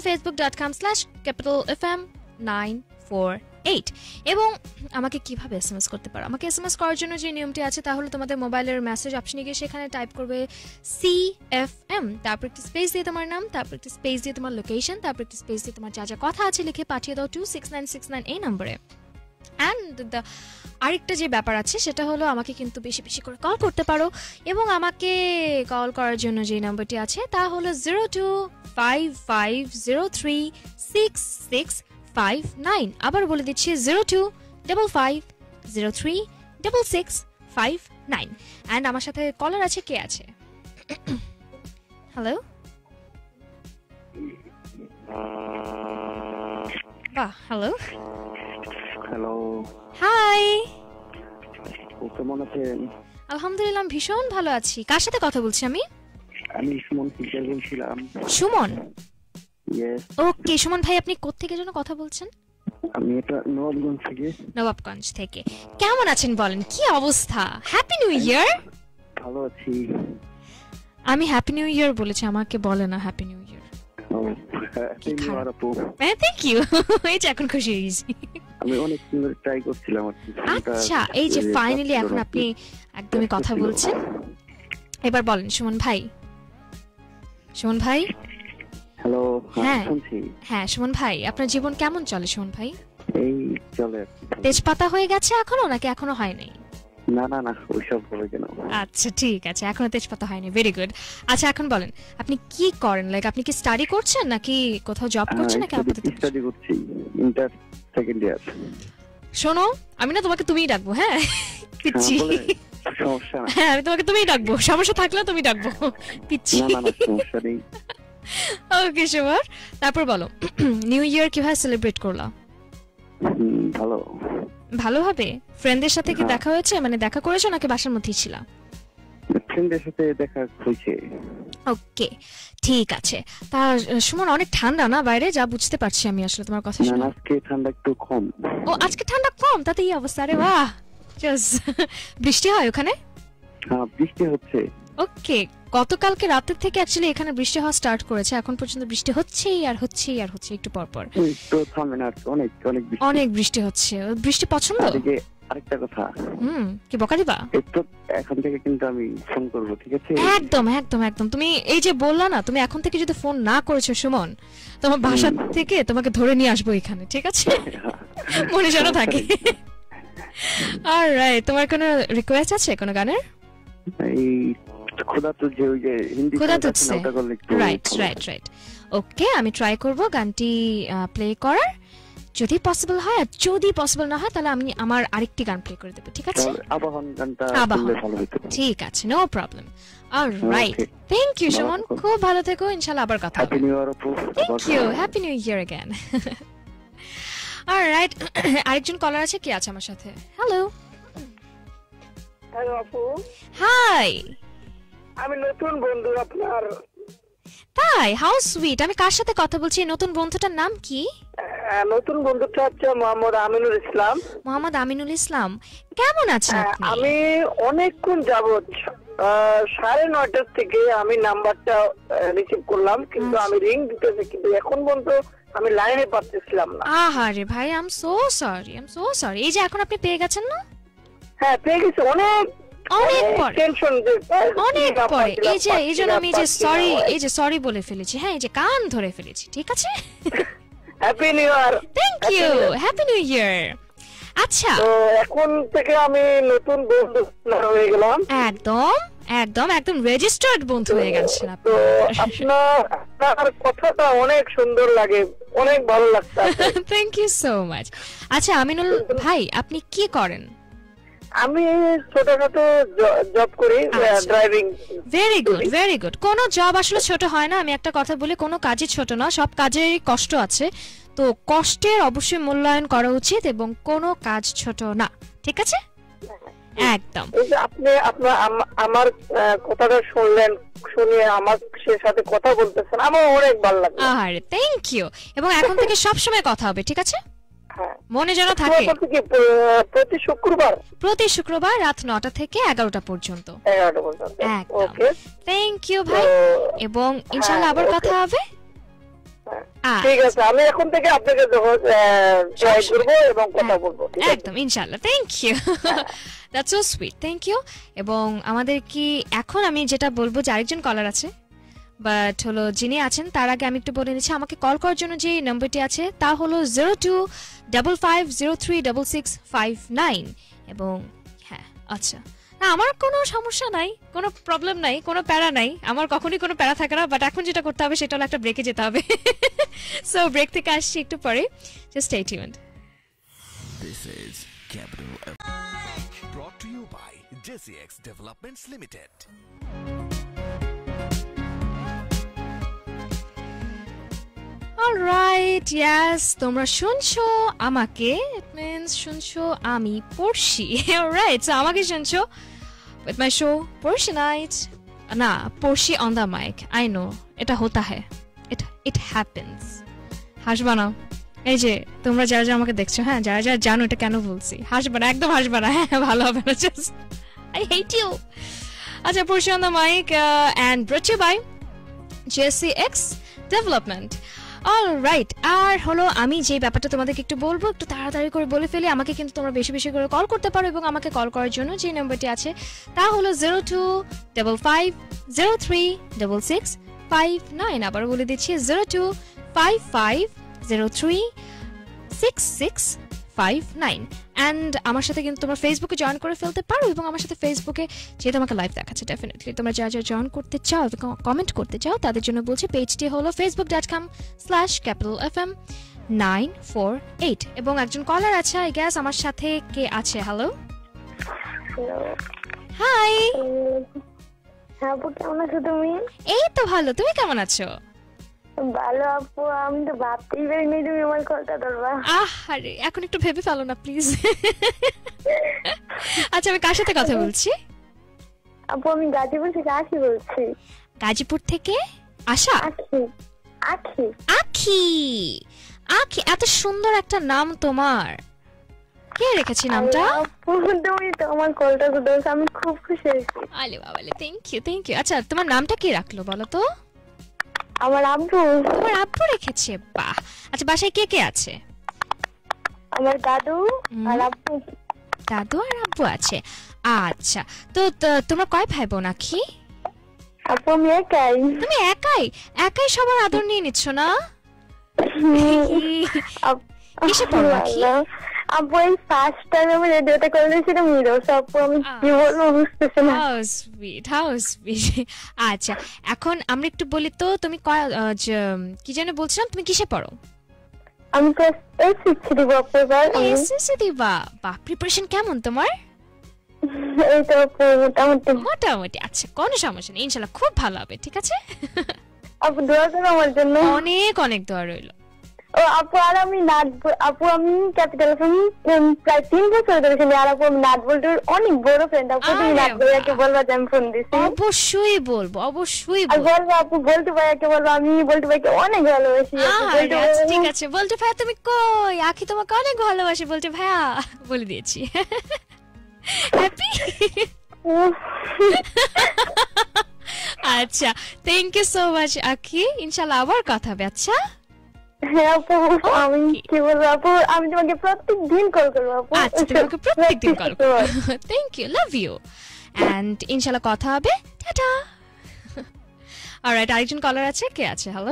facebook.com/capitalfm948, এবং আমাকে কিভাবে এসএমএস করতে পারো। আমাকে এসএমএস করার জন্য যে নিয়মটি আছে তা হলো তোমাদের মোবাইলের মেসেজ অপশনে গিয়ে সেখানে টাইপ করবে CFM, তারপর একটি স্পেস দিয়ে তোমার নাম, তারপর একটি স্পেস দিয়ে তোমার লোকেশন, তারপর একটি স্পেস দিয়ে তোমার যা যা কথা আছে লিখে পাঠিয়ে দাও 26969 এই নম্বরে। অ্যান্ড আরেকটা যে ব্যাপার আছে সেটা হলো আমাকে কিন্তু বেশি বেশি করে কল করতে পারো, এবং আমাকে কল করার জন্য যে নাম্বারটি আছে তা হলো 0255036659। আবার বলে দিচ্ছি 0255036659। অ্যান্ড আমার সাথে কলার আছে, কে আছে? হ্যালো, বাহ, হ্যালো হ্যালো, হাই, কেমন আছেন? আলহামদুলিল্লাহ আমি ভীষণ ভালো আছি। কার সাথে কথা বলছি আমি? আমি সুমন টিচার বলছিলাম। সুমন? ইয়েস। ওকে সুমন ভাই, আপনি কোত্থেকে যেন কথা বলছেন? আমি এটা নবাবগঞ্জ থেকে। নবাবগঞ্জ থেকে। কেমন আছেন বলেন, কি অবস্থা? Happy new year. ভালো আছি। আমি হ্যাপি নিউ ইয়ার বলেছি, আমাকে বলে না happy new year. Thank you. এই যে এখন খুশি হয়ে গেছি। আমি অনেক সুন্দর ট্রাই করছিলাম। আচ্ছা, এই যে ফাইনালি এখন আপনি একদমই কথা বলছেন। এবার বলেন সুমন ভাই। সুমন ভাই, হ্যালো। হ্যাঁ হ্যাঁ সুমন ভাই, আপনার জীবন কেমন চলে সুমন ভাই? এই চলে। তেজপাতা হয়ে গেছে এখনো নাকি এখনো হয় নাই? না না না, ওইসব বলে কেন। আচ্ছা ঠিক আছে, এখনো তেজপাতা হয়নি, ভেরি গুড। আচ্ছা এখন বলেন আপনি কি করেন, লাইক আপনি কি স্টাডি করছেন নাকি কোথাও জব করছেন নাকি আপাতত স্টাডি করছি, ইন্টার সেকেন্ড ইয়ার। শোনো, আমি না তোমাকে তুমিই ডাকবো, হ্যাঁ পিচ্ছি। সমস্যা না, হ্যাঁ আমি তোমাকে তুমিই ডাকবো, সমস্যা থাকলে তুমি ডাকবো পিচ্ছি। না না সমস্যা নেই। Okay sure. তারপর বলো নিউ ইয়ার কিভাবে সেলিব্রেট করলা? ভালো, ভালোভাবে। ফ্রেন্ডদের সাথে কি দেখা হয়েছে, মানে দেখা করেছো নাকি বাসার মধ্যেই ছিলা? ফ্রেন্ডদের সাথে দেখা হয়েছে। ওকে ঠিক আছে। তা সুমন অনেক ঠান্ডা না বাইরে, যা বুঝতে পারছি আমি আসলে তোমার কথা শুনে। না আজকে ঠান্ডা একটু কম। ও আজকে ঠান্ডা কম, তাতে এই অবস্থা? আরে বাহ, জাস্ট বৃষ্টি হয় ওখানে? হ্যাঁ বৃষ্টি হচ্ছে। ওকে, গতকালকে রাতের থেকে অ্যাকচুয়ালি এখানে বৃষ্টি হওয়া স্টার্ট করেছে, এখন পর্যন্ত বৃষ্টি হচ্ছেই আর হচ্ছেই আর হচ্ছে একটু পর পর। তো থামে না, অনেক অনেক বৃষ্টি, অনেক বৃষ্টি হচ্ছে। বৃষ্টি পছন্দ? আরেকটা কথা, কি বকা দিবা? একটু এখন থেকে কিন্তু আমি ফোন করব, ঠিক আছে? একদম একদম একদম। তুমি এই যে বললা না, তুমি এখন থেকে যদি ফোন না করেছো সুমন, তোমার বাসা থেকে তোমাকে ধরে নিয়ে আসবো এখানে, ঠিক আছে? মনে যেন থাকে। অলরাইট, তোমার কোনো রিকোয়েস্ট আছে কোনো গানের? এই খুদা তুঝে, ওই যে হিন্দি খুদা তুঝে, রাইট রাইট রাইট। ওকে, আমি ট্রাই করব গানটি প্লে করার। যদি পসিবল হয়, আর যদি পসিবল না হয় তাহলে আমি আমার আরেকটি গান প্লে করে দেব, ঠিক আছে? আবাহন গানটা আবাহন। বললে ভালো হতো। ঠিক আছে, no problem. Alright, thank you Suman, খুব ভালো থেকো, ইনশাআল্লাহ আবার কথা হ্যাপি হবে। নিউ ইয়ার আপু। Thank you, happy new year again. Alright, আরেকজন কলার আছে, কি আছে আমার সাথে? হ্যালো হ্যালো আপু, হাই। আমি নতুন বন্ধু আপনার। তাই? How sweet. আমি কার সাথে কথা বলছি? নতুন বন্ধুটার নাম কি? নতুন বন্ধুটা হচ্ছে মোহাম্মদ আমিনুল ইসলাম। মোহাম্মদ আমিনুল ইসলাম, কেমন আছেন আপনি? আমি অনেকক্ষণ যাবত 9:30 থেকে আমি নাম্বারটা রিসিভ করলাম, কিন্তু আমি রিং দিতেছি, কিন্তু এখন পর্যন্ত আমি লাইনে পাচ্ছিলাম না। আহারে ভাই, আই এম সো সরি। এই যে এখন আপনি পেয়ে গেছেন না? হ্যাঁ, পেয়ে গেছি। অনেক পরে, টেনশন, অনেক পরে। এই জন্য আমি সরি বলে ফেলেছি। হ্যাঁ, এই যে কান ধরে ফেলেছি, ঠিক আছে? Happy new year. Thank you, happy new year. আচ্ছা, তো এখন থেকে আমি নতুন বন্ধু হয়ে গেলাম। একদম রেজিস্টার্ড বন্ধু হয়ে গেছেন আপনি। তো আপনার কথাটা অনেক সুন্দর লাগে, অনেক ভালো লাগছে। Thank you so much. আচ্ছা আমিনুল ভাই, আপনি কি করেন? আমি ছোটখাটো জব করি, ড্রাইভিং। Very good. কোন জব আসলে ছোট হয় না। আমি একটা কথা বলি, কোনো কাজই ছোট না, সব কাজেরই কষ্ট আছে। তো কষ্টের অবশ্যই মূল্যায়ন করা উচিত, এবং কোনো কাজ ছোট না, ঠিক আছে? একদম। এই যে আপনি আমার কথাটা শুনলেন, শুনিয়ে আমার সাথে কথা বলতেছেন, আমার অনেক ভালো লাগলো। আরে থ্যাংক ইউ। এবং এখন থেকে সব সময় কথা হবে, ঠিক আছে? হ্যাঁ, মনে যেন থাকে। প্রতি শুক্রবার রাত 9টা থেকে 11টা পর্যন্ত। 11টা পর্যন্ত। ওকে, থ্যাংক ইউ ভাই, এবং ইনশাআল্লাহ আবার কথা হবে। ঠিক আছে, আমি এখন থেকে আপনাকে জয় করব এবং কথা বলবো। একদম, ইনশাআল্লাহ। Thank you, that's so sweet, thank you. এবং আমাদের কি এখন আমি যেটা বলবো যে আরেকজন কলার আছে, বাট হলো যিনি আছেন তার আগে আমি একটু বলে নিচ্ছি, আমাকে কল করার জন্য যে নাম্বারটি আছে তা হলো 0255036659। এবং হ্যাঁ, আচ্ছা, না আমার কোনো সমস্যা নাই, কোনো প্রবলেম নাই, কোনো প্যারা নাই, আমার কখনোই কোনো প্যারা থাকে না। বাট এখন যেটা করতে হবে সেটা হলো একটা ব্রেকে যেতে হবে। সো ব্রেক থেকে আসছি একটু পরে, just stay tuned. This is Capital F, brought to you by JCX Developments Limited. Alright, yes, তোমরা শুনছো আমাকে, ইট মিন্স শুনছো আমি পড়শি। অলরাইট, সো আমাকে শুনছো with my show Porshi night, না Porshi on the mic. I know এটা হতা হ্যায়, ইট হ্যাপেন্স। হাসবা না, এই যে তোমরা যারা যারা আমাকে দেখছো, হ্যাঁ যারা যারা জানো এটা কেন বলছি, হাসবা না, একদম হাসবা না, হ্যাঁ ভালো হবে না, জাস্ট আই হেট ইউ। আচ্ছা, Porshi on the mic and brought you by JCX Development. Alright, আর হলো আমি যে ব্যাপারটা তোমাদেরকে একটু বলবো, একটু তাড়াতাড়ি করে বলে ফেলি। আমাকে কিন্তু তোমরা বেশি বেশি করে কল করতে পারো, এবং আমাকে কল করার জন্য যে নাম্বারটি আছে তা হলো 0255036659। আবার বলে দিচ্ছি 0255036659। অ্যান্ড আমার সাথে কিন্তু তোমরা ফেসবুকে জয়েন করে ফেলতে পারো, এবং আমার সাথে ফেসবুকে যেহেতু আমাকে লাইভ দেখাচ্ছে, ডেফিনেটলি তোমরা যারা যারা জয়েন করতে চাও, কমেন্ট করতে চাও, তাদের জন্য বলছি পেজটি হলো facebook.com/capitalfm948। এবং একজন কলার আছে, আই গেস আমার সাথে কে আছে? Hello, hi. আপু কেমন আছো তুমি? এই তো ভালো, তুমি কেমন আছো? ভালো আপু, আমি তো ভাবতেই পারিনি তুমি আমার কলটা ধরবা। আরে এখন একটু ভেবে ফেলো না প্লিজ। আচ্ছা, আমি কার সাথে কথা বলছি? আপু আমি গাজীপুর থেকে আখি বলছি। গাজীপুর থেকে আশা? আখি। আখি। আখি, আখি, এত সুন্দর একটা নাম তোমার, কে রেখেছে নামটা? আপু তুমি তো আমার কলটা ধরছো, আমি খুব খুশি হয়েছি। আলে বাবালে, থ্যাংক ইউ। আচ্ছা, তোমার নামটা কি রাখলো বলো তো? আমার আব্বু। তোমার আব্বু রেখেছে, বাহ। আচ্ছা, বাসায় কে কে আছে? আমার দাদু আর আব্বু। দাদু আর আব্বু আছে, আচ্ছা। তো তোমরা কয় ভাই বোন আখি? আপু আমি একাই। তুমি একাই সবার আদর নিয়ে নিচ্ছ না? কিসে পড়ো আখি? আপু এই ফার্স্ট টাইম আমি রেডিওতে কল দিয়েছিলাম মিরোস। আপু আমি কি বলবো বুঝতেছি না। How sweet. আচ্ছা, এখন আমরা একটু বলি তো, তুমি কি যেন বলছিলাম, তুমি কিসে পড়ো? আমি তো এসএসসি দিব এবার। এসএসসি দিবা? বাহ, প্রিপারেশন কেমন তোমার? এই তো মোটামুটি। মোটামুটি, আচ্ছা কোনো সমস্যা নেই, ইনশাআল্লাহ খুব ভালো হবে, ঠিক আছে? আপু দোয়া করো আমার জন্য। অনেক অনেক দোয়া রইল। ও আপু, আর আমি আমি ক্যাপিটাল প্রায় 3 বছর ধরে শুনি। আর আপু আমি নাট বল্টুর অনেক বড় ফ্রেন্ড। আপু তুমি নাট ভাইয়াকে বলবা যে আমি ফোন দিছি। অবশ্যই বলবো, অবশ্যই আর বলবো আপু বল্টু ভাইয়াকে বলবো আমি বল্টু ভাইকে অনেক ভালোবাসি। আচ্ছা ঠিক আছে, বল্টু ভাইয়া তুমি কই? আখি তোমাকে অনেক ভালোবাসে বল্টু ভাইয়া, বলে দিয়েছি। হ্যাপি? আচ্ছা, থ্যাংক ইউ সো মাচ আখি, ইনশাআল্লাহ আবার কথা হবে। আচ্ছা হ্যাঁ আপু, আমি কি বলবো আপু, আমি তোমাকে প্রত্যেকদিন কল করবো আপু। আচ্ছা তোমাকে প্রত্যেকদিন কল করব। Thank you, love you, and ইনশাআল্লাহ কথা হবে। টাটা। অলরাইট, আরেকজন কলার আছে, কে আছে? হ্যালো।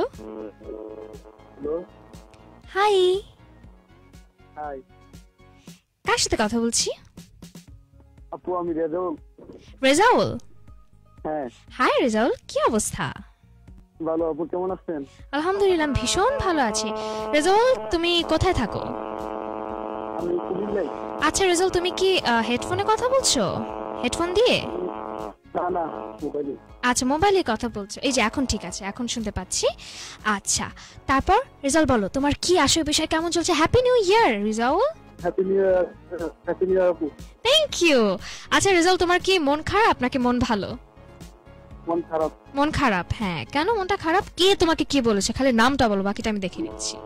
হাই। হাই, কার সাথে কথা বলছি? আপু আমি রেজাউল। রেজাউল? হ্যাঁ। হাই রেজাউল, কি অবস্থা? ভালো, আপু কেমন আছেন? আলহামদুলিল্লাহ, ভীষণ ভালো আছি। রেজাউল তুমি কোথায় থাকো? আমি কুমিল্লায়। আচ্ছা রেজাউল, তুমি কি হেডফোনে কথা বলছো? হেডফোন দিয়ে? না না, মোবাইলে। আচ্ছা মোবাইলে কথা বলছো, এই যে এখন ঠিক আছে, এখন শুনতে পাচ্ছি। আচ্ছা তারপর রেজাউল বলো, তোমার কি আসল বিষয়, কেমন চলছে? Happy new year Rezaul. Happy new year. Happy new year আপু। Thank you. আচ্ছা রেজাউল, তোমার কি মন খারাপ নাকি মন ভালো? মন খারাপ। মন খারাপ? হ্যাঁ, কেন মনটা খারাপ? কে তোমাকে কি বলেছে? খালি নামটা বলো, বাকিটা আমি দেখে নিচ্ছি।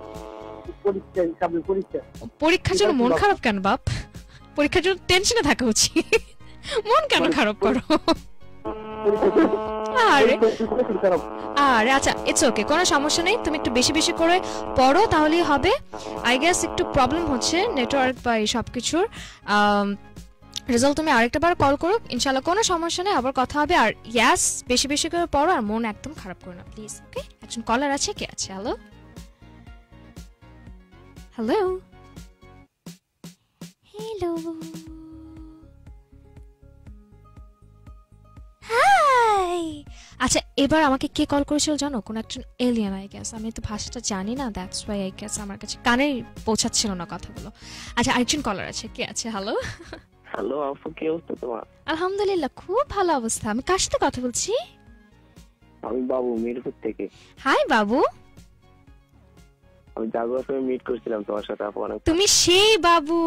পরীক্ষার জন্য মন খারাপ কেন বাপ? পরীক্ষার জন্য টেনশনে থাকা উচিত, মন কেন খারাপ করো? আরে আচ্ছা, ইটস ওকে, কোনো সমস্যা নেই, তুমি একটু বেশি বেশি করে পড়ো তাহলেই হবে। আই গেস একটু প্রবলেম হচ্ছে নেটওয়ার্ক বা এই সব কিছুর। রেজাল্ট তুমি আরেকটা বার কল করো, ইনশাআল্লাহ কোনো সমস্যা নেই, আবার কথা হবে। আর ইয়াস, বেশি বেশি করে পড়ো আর মন একদম খারাপ করো না প্লিজ, ওকে? একজন কলার আছে, কে আছে? হ্যালো। হ্যালো। হ্যালো। হাই। আচ্ছা এবার আমাকে কে কল করেছিল জানো? কোন একজন এলিয়েন আই গেস, আমি তো ভাষাটা জানি না, দ্যাটস ওয়াই আই গেস আমার কাছে কানে পৌঁছাচ্ছিল না কথাগুলো। আচ্ছা আরেকজন কলার আছে, কে আছে? হ্যালো। হ্যালো আপু, কি অবস্থা তোমার? আলহামদুলিল্লাহ, খুব ভালো অবস্থা। আমি কার সাথে কথা বলছি? আমি বাবু, মিরপুর থেকে। হাই বাবু। আমি জাগোয়ার সময় মিট করছিলাম তোমার সাথে আপু। অনেক তুমি সেই বাবু?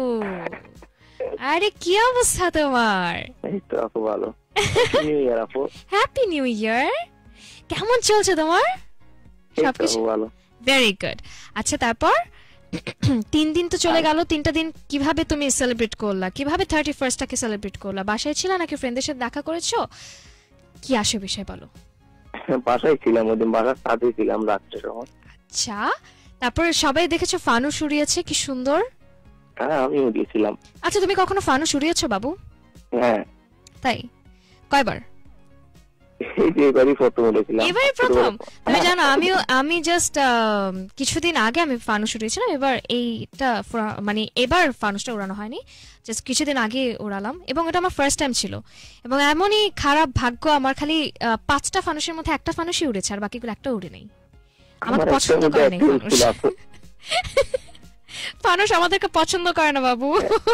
আরে কি অবস্থা তোমার? এই তো আপু, ভালো। হ্যাপি নিউ ইয়ার আপু। Happy new year. কেমন চলছে তোমার সবকিছু? ভালো। Very good. আচ্ছা তারপর 3 দিন তো চলে গেল, 3টা দিন কিভাবে তুমি সেলিব্রেট করলা? কিভাবে 31st-টাকে সেলিব্রেট করলা? বাসায় ছিলা নাকি ফ্রেন্ডদের সাথে দেখা করেছো? কি আসে বিষয় বলো। বাসায় ছিলাম, ওই দিন বাসার সাথে ছিলাম রাত্রে সময়। আচ্ছা তারপর সবাই দেখেছো ফানুস উড়িয়েছে, কি সুন্দর। হ্যাঁ আমিও উড়িয়েছিলাম। আচ্ছা তুমি কখনো ফানুস উড়িয়েছো বাবু? হ্যাঁ। তাই? কয়বার? এবারই প্রথম উড়িয়েছিলাম। এবারই প্রথম? তুমি জানো আমি জাস্ট কিছুদিন আগে আমি ফানুস উড়িয়েছিলাম, এবার এইটা মানে এবার ফানুসটা উড়ানো হয়নি, জাস্ট কিছুদিন আগে উড়ালাম, এবং এটা আমার ফার্স্ট টাইম ছিল। এবং এমনই খারাপ ভাগ্য আমার, খালি 5টা ফানুসের মধ্যে একটা ফানুসই উড়েছে, আর বাকিগুলো একটা উড়ে নেই। আমার পছন্দ করে না ফানুস। ফানুস আমাদেরকে পছন্দ করে না বাবু।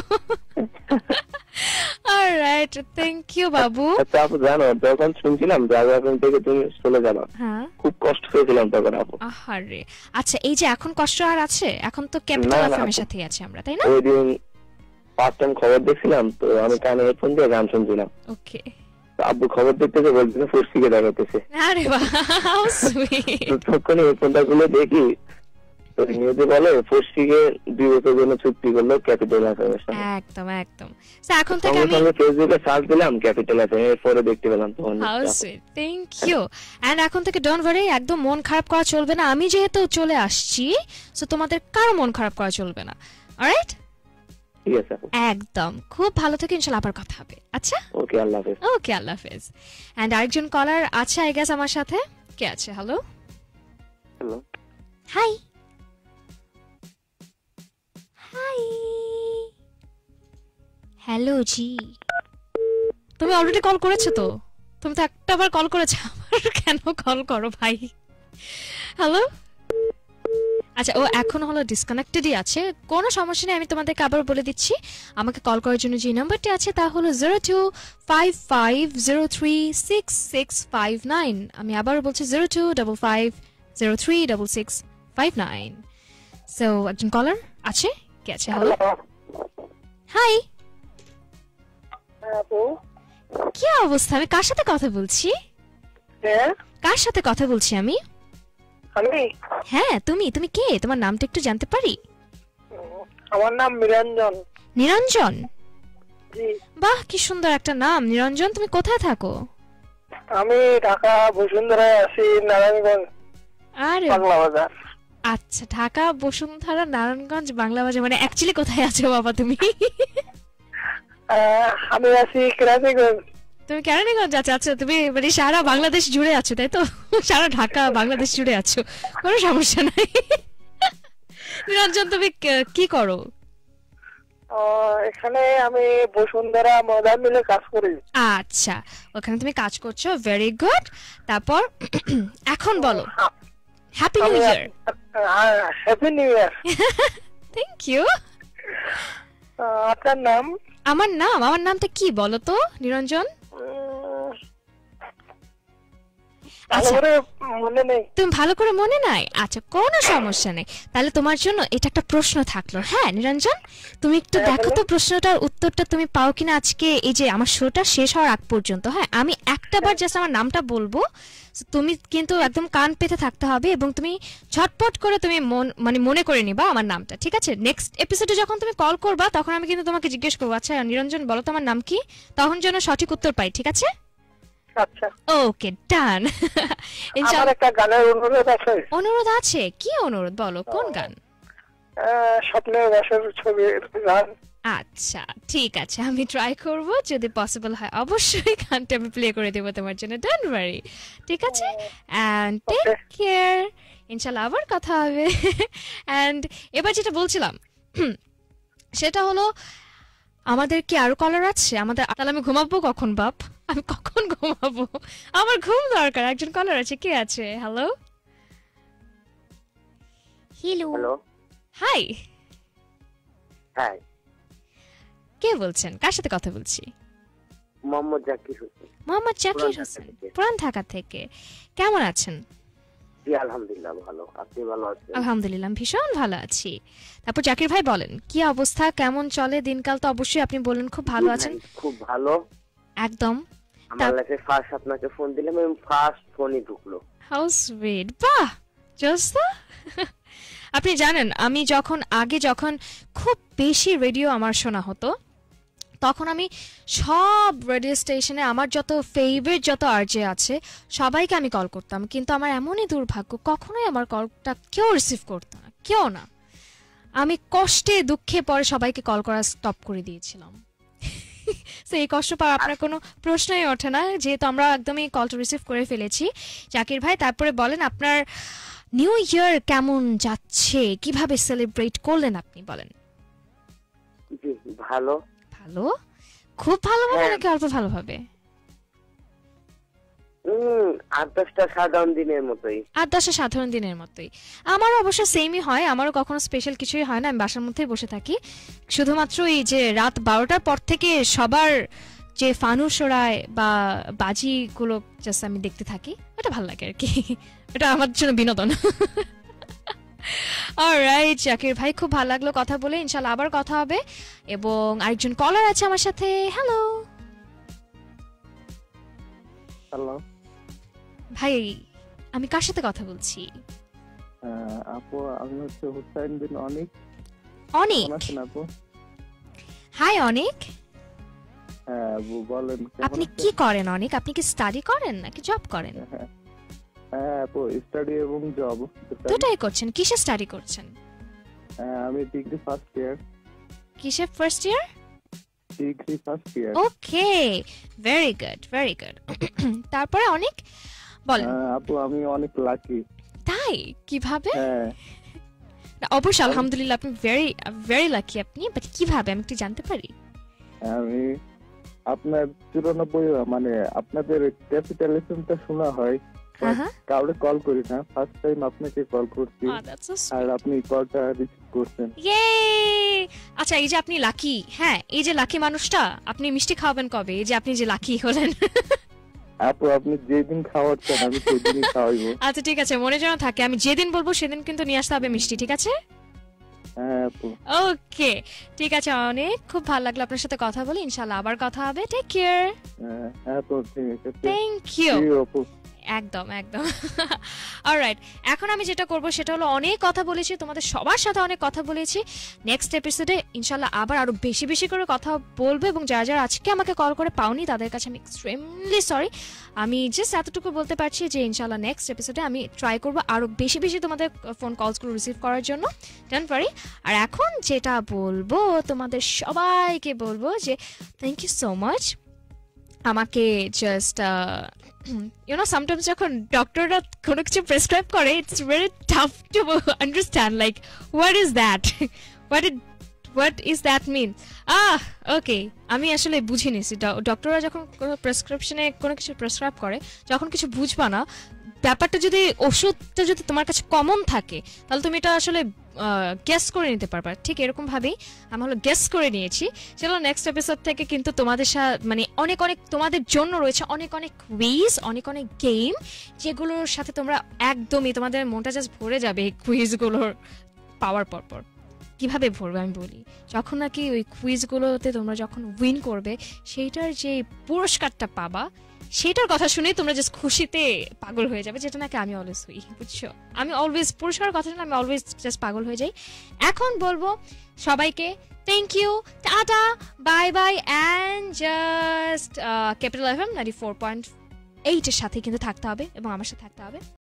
অলরাইট, থ্যাংক ইউ বাবু। আচ্ছা আপু জানো, যখন শুনছিলাম জাগরণ থেকে তুমি চলে যাবা, খুব কষ্ট পেয়েছিলাম তখন আপু। আহারে। আচ্ছা এই যে এখন কষ্ট আর আছে? এখন তো ক্যাপিটাল এফএম-এর সাথেই আছি আমরা, তাই না? ওই দিন ফার্স্ট টাইম খবর দেখছিলাম, তো আমি কানে হেডফোন দিয়ে গান শুনছিলাম। ওকে। আব্বু খবর দেখতেছে, বলতেছে ফোর্সিকে দেখাতেছে। আরে বাহ, হাউ সুইট। তখন হেডফোনটা খুলে দেখি তো নিউজে বলে ফোর্সিকে 2 বছর জন্য চুক্তি করলো ক্যাপিটাল এফএম এর সাথে। একদম একদম। সো এখন থেকে আমি ফেসবুকে সার্চ দিলাম ক্যাপিটাল এফএম, এরপরে দেখতে পেলাম তখন। How sweet, thank you. And এখন থেকে ডোন্ট ওয়ারি, একদম মন খারাপ করা চলবে না। আমি যেহেতু চলে আসছি, সো তোমাদের কারো মন খারাপ করা চলবে না। অলরাইট? ঠিক আছে। একদম, খুব ভালো থেকে ইনশাআল্লাহ আবার কথা হবে। আচ্ছা ওকে, আল্লাহ হাফেজ। ওকে, আল্লাহ হাফেজ। এন্ড আরেকজন কলার আছে আই গেস আমার সাথে, কে আছে? Hello. Hello. Hi. Hi. Hello জি। তুমি অলরেডি কল করেছো তো? তুমি তো একটাবার কল করেছো, আবার কেন কল করো ভাই? হ্যালো। আচ্ছা ও এখন হলো ডিসকানেক্টেডই আছে, কোনো সমস্যা নেই, আমি তোমাদেরকে আবার বলে দিচ্ছি। আমাকে কল করার জন্য যে নাম্বারটি আছে তা হলো 0255036659। আমি আবার বলছি 0255036659। সো একজন কলার আছে, কে আছে? হ্যালো, হাই, কি অবস্থা? আমি কার সাথে কথা বলছি? কার সাথে কথা বলছি আমি? হ্যাঁ তুমি কে? তোমার নামটা একটু জানতে পারি? আমার নাম নিরঞ্জন। নিরঞ্জন? বাহ, কি সুন্দর একটা নাম নিরঞ্জন। তুমি কোথায় থাকো? আমি ঢাকা বসুন্ধরায় আছি, নারায়ণগঞ্জ আরে বাংলা বাজার। আচ্ছা, ঢাকা বসুন্ধরা নারায়ণগঞ্জ বাংলা বাজার, মানে অ্যাকচুয়ালি কোথায় আছো বাবা তুমি? আমি আছি কেরানীগঞ্জ। তুমি কেরানীগঞ্জ? আচ্ছা আচ্ছা, তুমি মানে সারা বাংলাদেশ জুড়ে আছো তাই তো? সারা ঢাকা বাংলাদেশ জুড়ে আছো, কোনো সমস্যা নাই। নিরঞ্জন তুমি কি করো? এখানে আমি বসুন্ধরা ময়দান মিলে কাজ করি। আচ্ছা, ওখানে তুমি কাজ করছো, ভেরি গুড। তারপর এখন বলো, happy new year. Happy new year. Thank you. আপনার নাম? আমার নামটা কি বলো তো নিরঞ্জন? তুমি ভালো করে মনে নাই? আচ্ছা, কোনো সমস্যা নেই। তাহলে তোমার জন্য এটা একটা প্রশ্ন থাকলো। হ্যাঁ নিরঞ্জন, তুমি একটু দেখো তো প্রশ্নটার উত্তরটা তুমি পাও কিনা আজকে, এই যে আমার শোটা শেষ হওয়ার আগ পর্যন্ত। হ্যাঁ, আমি একটাবার জাস্ট আমার নামটা বলবো, তুমি কিন্তু একদম কান পেতে থাকতে হবে এবং তুমি ঝটপট করে তুমি মানে মনে করে নিবা আমার নামটা, ঠিক আছে? নেক্সট এপিসোডে যখন তুমি কল করবা তখন আমি কিন্তু তোমাকে জিজ্ঞেস করবো, আচ্ছা নিরঞ্জন বলো তো আমার নাম কি, তখন যেন সঠিক উত্তর পাই, ঠিক আছে? আচ্ছা, ওকে, ডান। আমার একটা গানের অনুরোধ আছে। অনুরোধ আছে? কি অনুরোধ বলো, কোন গান? স্বপ্নের বাসর ছবির গান। আচ্ছা ঠিক আছে, আমি ট্রাই করব, যদি পসিবল হয় অবশ্যই গানটা আমি প্লে করে দেব তোমার জন্য, ডোন্ট ওয়ারি, ঠিক আছে? এন্ড টেক কেয়ার, ইনশাআল্লাহ আবার কথা হবে। এন্ড এবার যেটা বলছিলাম সেটা হলো, আমাদের কি আরো কলার আছে আমাদের? তাহলে আমি ঘুমাবো কখন বাপ? আমি কখন ঘুমাবো? আমার ঘুম দরকার। একজন কলার আছে, কে আছে? হ্যালো, হ্যালো, হাই, হ্যাঁ, কে বলছেন? কার সাথে কথা বলছি? মোহাম্মদ জাকির হোসেন। মোহাম্মদ জাকির হোসেন, পুরান ঢাকা থেকে। কেমন আছেন? জি আলহামদুলিল্লাহ ভালো, আপনি ভালো আছেন? আলহামদুলিল্লাহ ভীষণ ভালো আছি। তারপর জাকির ভাই বলেন, কি অবস্থা, কেমন চলে দিনকাল? তো অবশ্যই আপনি বলেন খুব ভালো আছেন। খুব ভালো, একদম। আমার লাইফে ফার্স্ট আপনাকে ফোন দিলাম এবং ফার্স্ট ফোনই ঢুকলো। হাউ সুইট, বাহ, জাস্ট। আপনি জানেন আমি যখন খুব বেশি রেডিও আমার শোনা হতো, তখন আমি সব রেডিও স্টেশনে আমার যত ফেভারিট যত আরজে আছে সবাইকে আমি কল করতাম, কিন্তু আমার এমনই দুর্ভাগ্য কখনোই আমার কলটা কেউ রিসিভ করতো না, কেউ না। আমি কষ্টে দুঃখে পরে সবাইকে কল করা স্টপ করে দিয়েছিলাম। তো এই কষ্ট পাওয়ার আপনার কোনো প্রশ্নই ওঠে না, যেহেতু আমরা একদমই কলটা রিসিভ করে ফেলেছি। জাকির ভাই, তারপরে বলেন আপনার নিউ ইয়ার কেমন যাচ্ছে, কিভাবে সেলিব্রেট করলেন আপনি, বলেন। জি ভালো। ভালো? খুব ভালোভাবে নাকি অল্প ভালোভাবে? 8-10টা সাধারণ দিনের মতোই। 8-10টা সাধারণ দিনের মতোই। আমারও অবশ্য সেমই হয়, আমারও কখনো স্পেশাল কিছুই হয় না, আমি বাসার মধ্যেই বসে থাকি। শুধুমাত্র এই যে রাত 12টার পর থেকে সবার যে ফানুস ওড়ায় বা বাজিগুলো জাস্ট আমি দেখতে থাকি, এটা ভালো লাগে আর কি, এটা আমার জন্য বিনোদন। অলরাইট জাকির ভাই, খুব ভালো লাগলো কথা বলে, ইনশাআল্লাহ আবার কথা হবে। এবং আরেকজন কলার আছে আমার সাথে। হ্যালো। হ্যালো ভাই, আমি কার সাথে কথা বলছি? আপু, আমি হচ্ছে হুসাইন বিন অনিক। অনিক? আপু হাই অনিক। হ্যাঁ বলেন, আপনি কি করেন অনিক? আপনি কি স্টাডি করেন নাকি জব করেন? হ্যাঁ আপু, স্টাডি এবং জব দুটাই করছেন। কিসে স্টাডি করছেন? আমি ডিগ্রি ফার্স্ট ইয়ার। কিসে first year? Degree first year. Okay, very good, very good. তারপরে অনেক বলেন। আপু আমি অনেক লাকি। তাই? কিভাবে? হ্যাঁ অবশ্যই আলহামদুলিল্লাহ, আপনি ভেরি ভেরি লাকি। আপনি বাট কিভাবে আমি একটু জানতে পারি? আমি আপনার 94 মানে আপনাদের ক্যাপিটালিজমটা শোনা হয়, কাউরে কল করি না, ফার্স্ট টাইম আপনাকে কল করছি আর আপনি কলটা রিসিভ করছেন। ইয়ে আচ্ছা, এই যে আপনি লাকি, হ্যাঁ এই যে লাকি মানুষটা, আপনি মিষ্টি খাওয়াবেন কবে? এই যে আপনি যে লাকি হলেন। আপু আপনি যেদিন খাওয়াচ্ছেন আমি সেদিনই খাওয়াইবো। আচ্ছা ঠিক আছে, মনে যেন থাকে, আমি যেদিন বলবো সেদিন কিন্তু নিয়ে আসতে হবে মিষ্টি, ঠিক আছে? হ্যাঁ আপু। ওকে ঠিক আছে, অনেক খুব ভালো লাগলো আপনার সাথে কথা বলে, ইনশাআল্লাহ আবার কথা হবে। Take care. হ্যাঁ আপু ঠিক আছে, থ্যাংক ইউ। আপু একদম একদম। অলরাইট, এখন আমি যেটা করব সেটা হলো, অনেক কথা বলেছি তোমাদের সবার সাথে, অনেক কথা বলেছি। নেক্সট এপিসোডে ইনশাআল্লাহ আবার আরো বেশি বেশি করে কথা বলবো, এবং যারা যারা আজকে আমাকে কল করে পাওনি তাদের কাছে আমি এক্সট্রিমলি সরি। আমি জাস্ট এতটুকু বলতে পারছি যে ইনশাআল্লাহ নেক্সট এপিসোডে আমি ট্রাই করব আরো বেশি বেশি তোমাদের ফোন কলসগুলো রিসিভ করার জন্য। Don't worry. আর এখন যেটা বলবো তোমাদের সবাইকে বলবো যে থ্যাংক ইউ সো মাচ। আমাকে জাস্ট you know sometimes যখন ডক্টররা কোনো কিছু প্রেসক্রাইব করে, it's very tough to understand like what is that what is that mean? ওকে, আমি আসলে বুঝে নিছি ডক্টররা যখন কোনো প্রেসক্রিপশনে কোনো কিছু প্রেসক্রাইব করে, যখন কিছু বুঝবা না ব্যাপারটা, যদি ওষুধটা যদি তোমার কাছে কমন থাকে তাহলে তুমি এটা আসলে গেস করে নিতে পারবা। ঠিক এরকম ভাবেই আমি হলো গেস করে নিয়েছি। চলো নেক্সট এপিসোড থেকে কিন্তু তোমাদের সাথে মানে অনেক অনেক তোমাদের জন্য রয়েছে অনেক অনেক কুইজ, অনেক অনেক গেম, যেগুলোর সাথে তোমরা একদমই তোমাদের মনটা জাস্ট ভরে যাবে এই কুইজগুলোর পাওয়ার পর। কিভাবে ভরবে আমি বলি, যখন নাকি ওই কুইজগুলোতে তোমরা যখন উইন করবে, সেইটার যে পুরস্কারটা পাবা সেটার কথা শুনে তোমরা জাস্ট খুশিতে পাগল হয়ে যাবে, যেটা নাকি আমি অলওয়েজ হই, বুঝছো? আমি অলওয়েজ পুরস্কারের কথা শুনে আমি অলওয়েজ জাস্ট পাগল হয়ে যাই। এখন বলবো সবাইকে thank you, tata, bye bye, and just capital FM 94.8 এর সাথে কিন্তু থাকতে হবে এবং আমার সাথে থাকতে হবে।